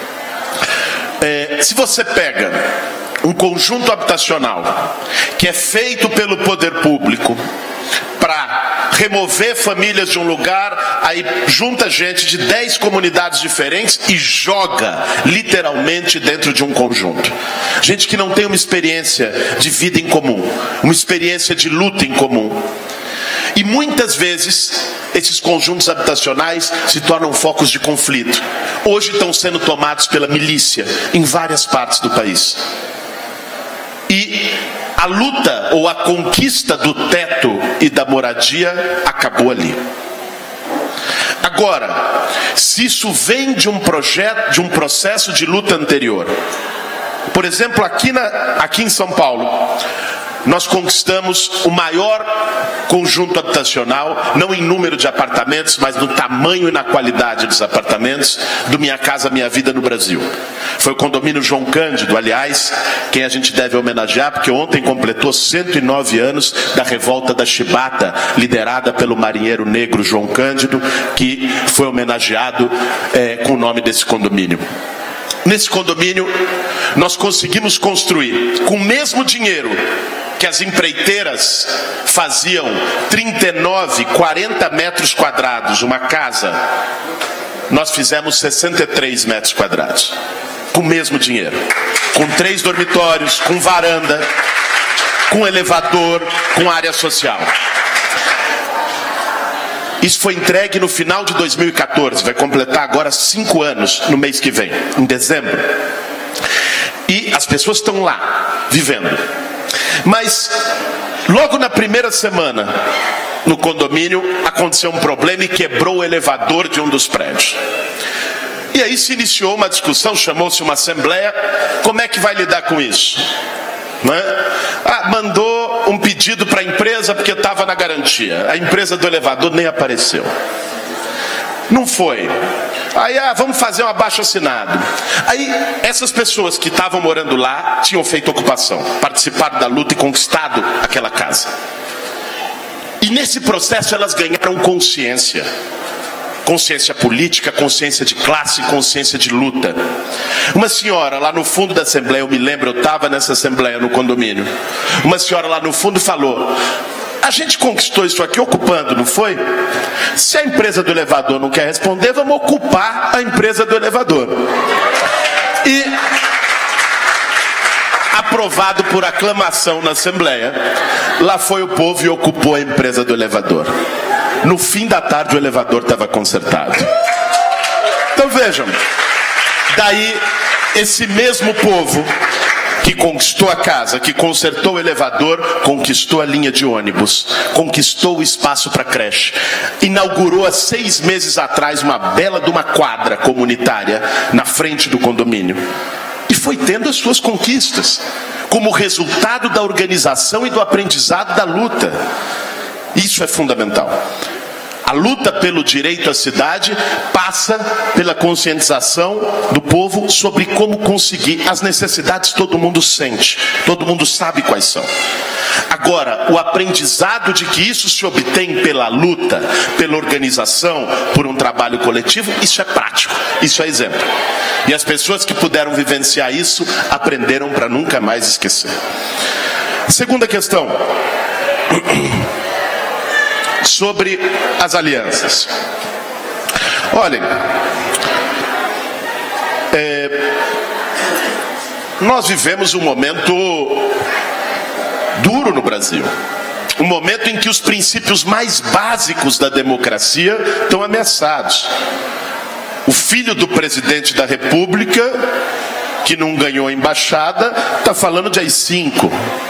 Se você pega um conjunto habitacional que é feito pelo poder público para remover famílias de um lugar, aí junta gente de 10 comunidades diferentes e joga literalmente dentro de um conjunto. Gente que não tem uma experiência de vida em comum, uma experiência de luta em comum. E muitas vezes esses conjuntos habitacionais se tornam focos de conflito. Hoje estão sendo tomados pela milícia em várias partes do país. E a luta ou a conquista do teto e da moradia acabou ali. Agora, se isso vem de um projeto, de um processo de luta anterior, por exemplo, aqui em São Paulo, nós conquistamos o maior conjunto habitacional, não em número de apartamentos, mas no tamanho e na qualidade dos apartamentos, do Minha Casa Minha Vida no Brasil. Foi o condomínio João Cândido, aliás, quem a gente deve homenagear, porque ontem completou 109 anos da revolta da Chibata, liderada pelo marinheiro negro João Cândido, que foi homenageado com o nome desse condomínio. Nesse condomínio, nós conseguimos construir, com o mesmo dinheiro que as empreiteiras faziam 39, 40 metros quadrados, uma casa, nós fizemos 63 metros quadrados, com o mesmo dinheiro, com 3 dormitórios, com varanda, com elevador, com área social. Isso foi entregue no final de 2014, vai completar agora 5 anos no mês que vem, em dezembro. E as pessoas estão lá, vivendo. Mas, logo na primeira semana, no condomínio, aconteceu um problema e quebrou o elevador de um dos prédios. E aí se iniciou uma discussão, chamou-se uma assembleia, como é que vai lidar com isso? Mandou um pedido para a empresa porque estava na garantia. A empresa do elevador nem apareceu. Não foi. Aí, vamos fazer um abaixo-assinado. Aí, essas pessoas que estavam morando lá tinham feito ocupação, participaram da luta e conquistado aquela casa. E nesse processo elas ganharam consciência. Consciência política, consciência de classe, consciência de luta. Uma senhora lá no fundo da assembleia, eu me lembro, eu estava nessa assembleia no condomínio. Uma senhora lá no fundo falou: a gente conquistou isso aqui ocupando, não foi? Se a empresa do elevador não quer responder, vamos ocupar a empresa do elevador. E, aprovado por aclamação na assembleia, lá foi o povo e ocupou a empresa do elevador. No fim da tarde o elevador estava consertado. Então vejam, daí esse mesmo povo que conquistou a casa, que consertou o elevador, conquistou a linha de ônibus, conquistou o espaço para creche, inaugurou há 6 meses atrás uma bela de uma quadra comunitária na frente do condomínio. E foi tendo as suas conquistas, como resultado da organização e do aprendizado da luta. Isso é fundamental. A luta pelo direito à cidade passa pela conscientização do povo sobre como conseguir. As necessidades todo mundo sente, todo mundo sabe quais são. Agora, o aprendizado de que isso se obtém pela luta, pela organização, por um trabalho coletivo, isso é prático, isso é exemplo. E as pessoas que puderam vivenciar isso aprenderam para nunca mais esquecer. Segunda questão. Sobre as alianças. Olhem, nós vivemos um momento duro no Brasil. Um momento em que os princípios mais básicos da democracia estão ameaçados. O filho do presidente da República, que não ganhou a embaixada, está falando de AI-5.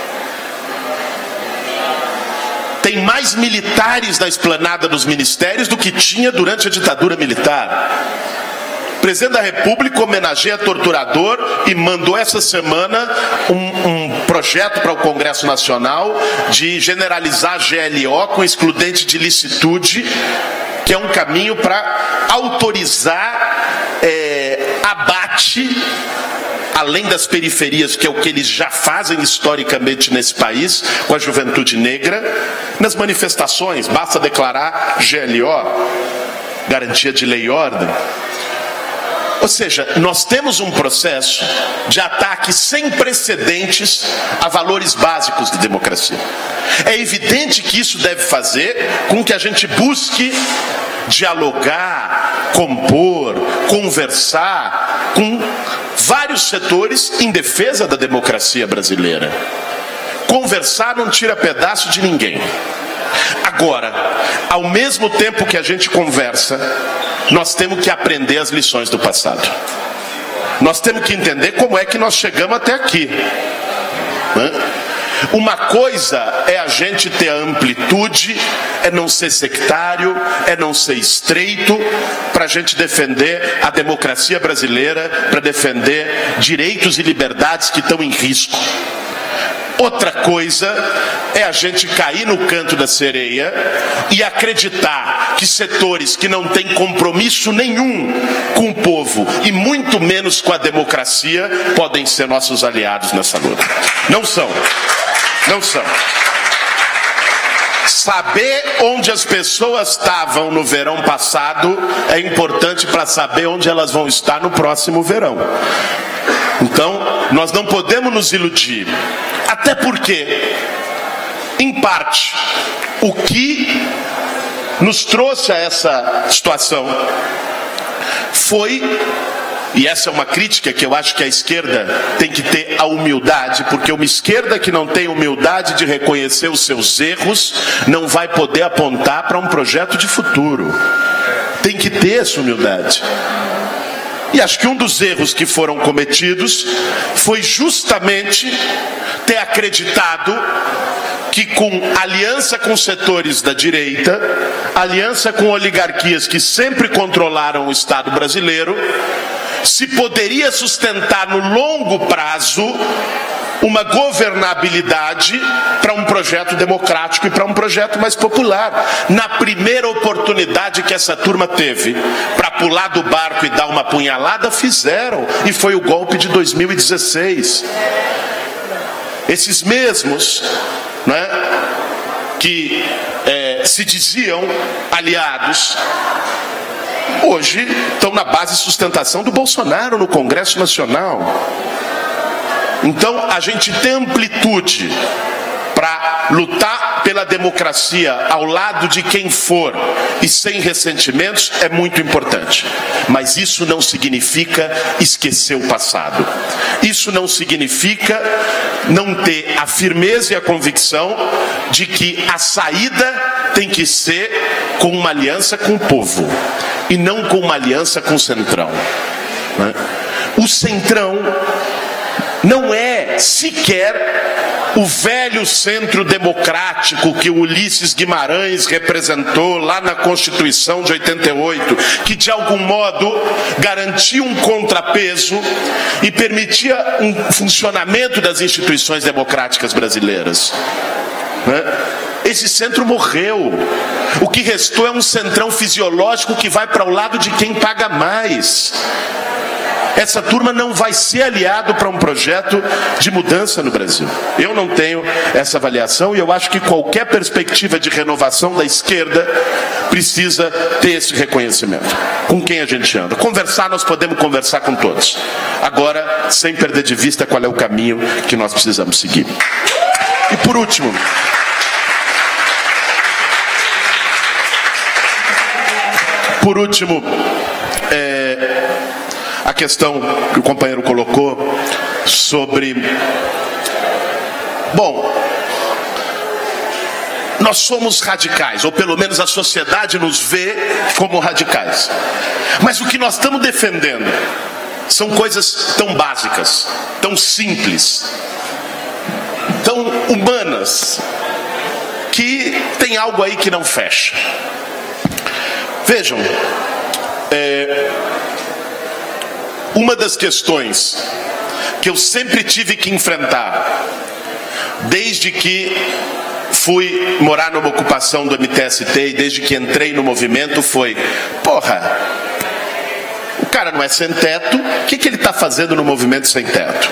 Tem mais militares na esplanada dos ministérios do que tinha durante a ditadura militar. O presidente da República homenageia torturador e mandou essa semana um projeto para o Congresso Nacional de generalizar a GLO com excludente de licitude, que é um caminho para autorizar abate, além das periferias, que é o que eles já fazem historicamente nesse país, com a juventude negra, nas manifestações. Basta declarar GLO, garantia de lei e ordem. Ou seja, nós temos um processo de ataque sem precedentes a valores básicos de democracia. É evidente que isso deve fazer com que a gente busque dialogar, compor, conversar com vários setores em defesa da democracia brasileira. Conversar não tira pedaço de ninguém. Agora, ao mesmo tempo que a gente conversa, nós temos que aprender as lições do passado. Nós temos que entender como é que nós chegamos até aqui. Uma coisa é a gente ter a amplitude, é não ser sectário, é não ser estreito, para a gente defender a democracia brasileira, para defender direitos e liberdades que estão em risco. Outra coisa é a gente cair no canto da sereia e acreditar que setores que não têm compromisso nenhum com o povo e muito menos com a democracia podem ser nossos aliados nessa luta. Não são. Não são. Saber onde as pessoas estavam no verão passado é importante para saber onde elas vão estar no próximo verão. Então, nós não podemos nos iludir. Até porque, em parte, o que nos trouxe a essa situação foi, e essa é uma crítica que eu acho que a esquerda tem que ter a humildade, porque uma esquerda que não tem humildade de reconhecer os seus erros não vai poder apontar para um projeto de futuro. Tem que ter essa humildade. E acho que um dos erros que foram cometidos foi justamente ter acreditado que com aliança com setores da direita, aliança com oligarquias que sempre controlaram o Estado brasileiro, se poderia sustentar no longo prazo uma governabilidade para um projeto democrático e para um projeto mais popular. Na primeira oportunidade que essa turma teve para pular do barco e dar uma punhalada, fizeram, e foi o golpe de 2016. Esses mesmos, né, que se diziam aliados, hoje estão na base de sustentação do Bolsonaro no Congresso Nacional. Então, a gente tem amplitude para lutar pela democracia ao lado de quem for e sem ressentimentos é muito importante. Mas isso não significa esquecer o passado. Isso não significa não ter a firmeza e a convicção de que a saída tem que ser com uma aliança com o povo e não com uma aliança com o Centrão. O Centrão não é sequer o velho centro democrático que o Ulisses Guimarães representou lá na Constituição de 88, que de algum modo garantia um contrapeso e permitia um funcionamento das instituições democráticas brasileiras. Esse centro morreu. O que restou é um centrão fisiológico que vai para o lado de quem paga mais. Essa turma não vai ser aliado para um projeto de mudança no Brasil. Eu não tenho essa avaliação e eu acho que qualquer perspectiva de renovação da esquerda precisa ter esse reconhecimento. Com quem a gente anda? Conversar, nós podemos conversar com todos. Agora, sem perder de vista qual é o caminho que nós precisamos seguir. E por último, a questão que o companheiro colocou sobre... Bom, nós somos radicais, ou pelo menos a sociedade nos vê como radicais. Mas o que nós estamos defendendo são coisas tão básicas, tão simples, tão humanas, que tem algo aí que não fecha. Vejam, uma das questões que eu sempre tive que enfrentar, desde que fui morar numa ocupação do MTST e desde que entrei no movimento, foi: porra, o cara não é sem teto, o que ele está fazendo no movimento sem teto?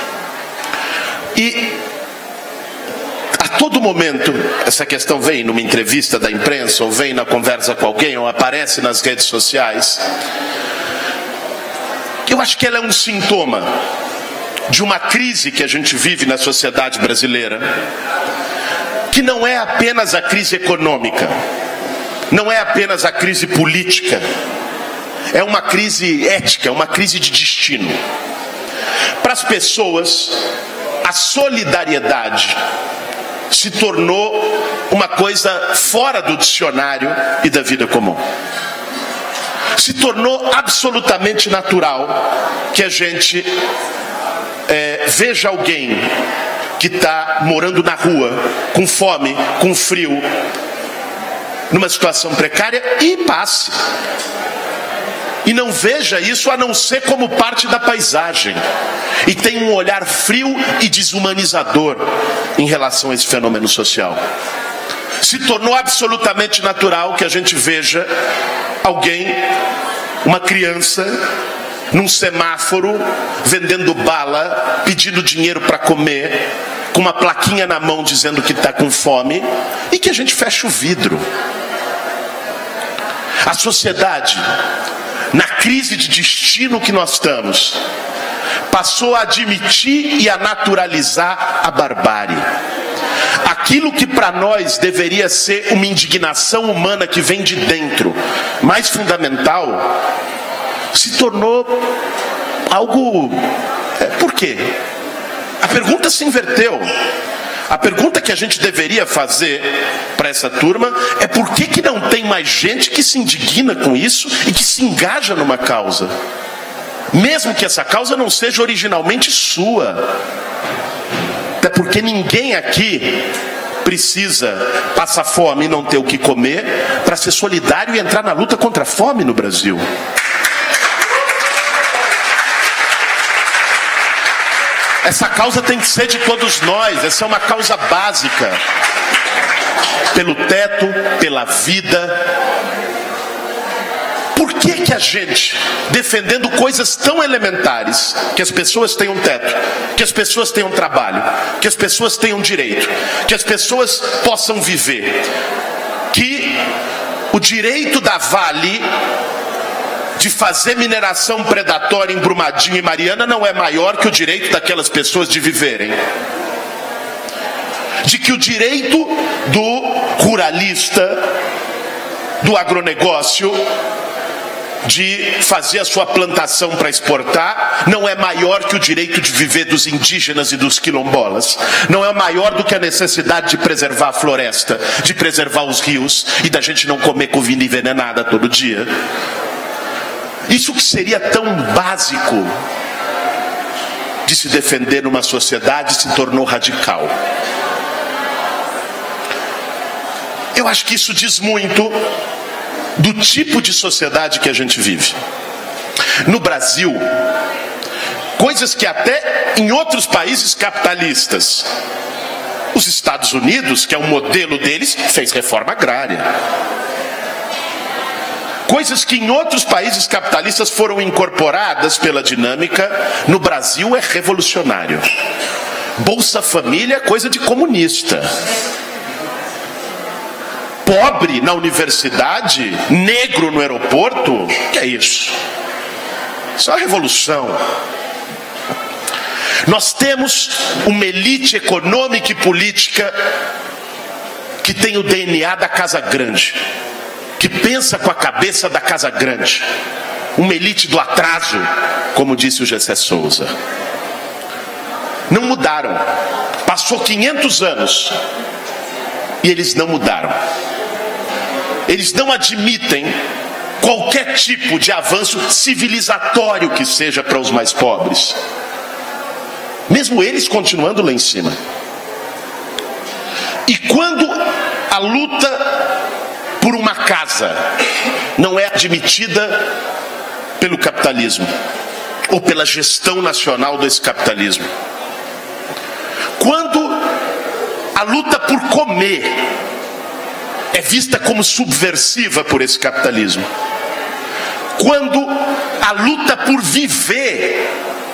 E a todo momento, essa questão vem numa entrevista da imprensa, ou vem na conversa com alguém, ou aparece nas redes sociais. Eu acho que ela é um sintoma de uma crise que a gente vive na sociedade brasileira, que não é apenas a crise econômica, não é apenas a crise política, é uma crise ética, uma crise de destino. Para as pessoas, a solidariedade se tornou uma coisa fora do dicionário e da vida comum. Se tornou absolutamente natural que a gente veja alguém que está morando na rua, com fome, com frio, numa situação precária, e passe. E não veja isso a não ser como parte da paisagem. E tem um olhar frio e desumanizador em relação a esse fenômeno social. Se tornou absolutamente natural que a gente veja alguém, uma criança, num semáforo, vendendo bala, pedindo dinheiro para comer, com uma plaquinha na mão dizendo que está com fome, e que a gente fecha o vidro. A sociedade, na crise de destino que nós estamos, passou a admitir e a naturalizar a barbárie. Aquilo que para nós deveria ser uma indignação humana que vem de dentro, mais fundamental, se tornou algo... Por quê? A pergunta se inverteu. A pergunta que a gente deveria fazer para essa turma é: por que não tem mais gente que se indigna com isso e que se engaja numa causa? Mesmo que essa causa não seja originalmente sua. Até porque ninguém aqui precisa passar fome e não ter o que comer para ser solidário e entrar na luta contra a fome no Brasil. Essa causa tem que ser de todos nós. Essa é uma causa básica. Pelo teto, pela vida. Por que a gente, defendendo coisas tão elementares, que as pessoas tenham teto, que as pessoas tenham trabalho, que as pessoas tenham direito, que as pessoas possam viver, que o direito da Vale de fazer mineração predatória em Brumadinho e Mariana não é maior que o direito daquelas pessoas de viverem? De que o direito do ruralista, do agronegócio, de fazer a sua plantação para exportar, não é maior que o direito de viver dos indígenas e dos quilombolas? Não é maior do que a necessidade de preservar a floresta, de preservar os rios e da gente não comer comida envenenada todo dia? Isso que seria tão básico de se defender numa sociedade se tornou radical. Eu acho que isso diz muito do tipo de sociedade que a gente vive. No Brasil, coisas que até em outros países capitalistas, os Estados Unidos, que é o modelo deles, fez reforma agrária. Coisas que em outros países capitalistas foram incorporadas pela dinâmica, no Brasil é revolucionário. Bolsa Família é coisa de comunista. Pobre na universidade, negro no aeroporto, que é isso? Isso é uma revolução. Nós temos uma elite econômica e política que tem o DNA da Casa Grande, que pensa com a cabeça da Casa Grande. Uma elite do atraso, como disse o Gessé Souza. Não mudaram. Passou 500 anos e eles não mudaram. Eles não admitem qualquer tipo de avanço civilizatório que seja para os mais pobres, mesmo eles continuando lá em cima. E quando a luta por uma casa não é admitida pelo capitalismo ou pela gestão nacional desse capitalismo, quando a luta por comer é vista como subversiva por esse capitalismo, quando a luta por viver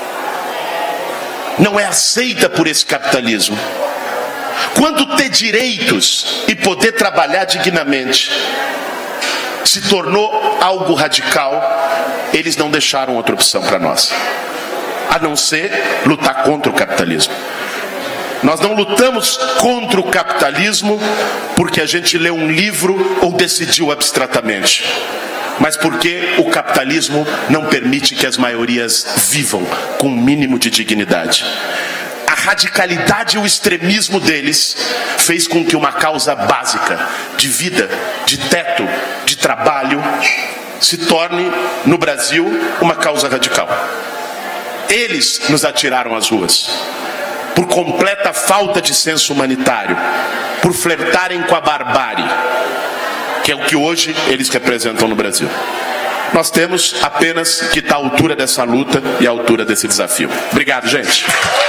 não é aceita por esse capitalismo, quando ter direitos e poder trabalhar dignamente se tornou algo radical, eles não deixaram outra opção para nós, a não ser lutar contra o capitalismo. Nós não lutamos contra o capitalismo porque a gente leu um livro ou decidiu abstratamente, mas porque o capitalismo não permite que as maiorias vivam com um mínimo de dignidade. A radicalidade e o extremismo deles fez com que uma causa básica de vida, de teto, de trabalho, se torne, no Brasil, uma causa radical. Eles nos atiraram às ruas por completa falta de senso humanitário, por flertarem com a barbárie, que é o que hoje eles representam no Brasil. Nós temos apenas que estar à altura dessa luta e à altura desse desafio. Obrigado, gente.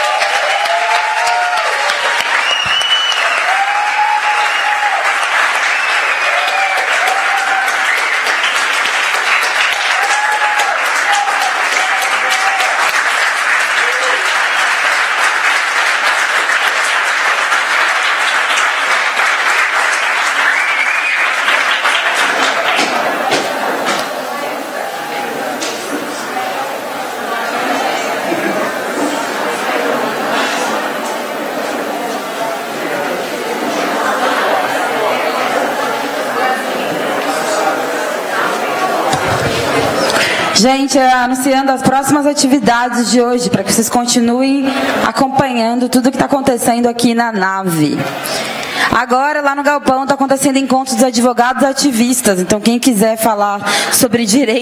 Gente, anunciando as próximas atividades de hoje, para que vocês continuem acompanhando tudo que está acontecendo aqui na nave. Agora, lá no Galpão, está acontecendo encontro dos advogados ativistas. Então, quem quiser falar sobre direito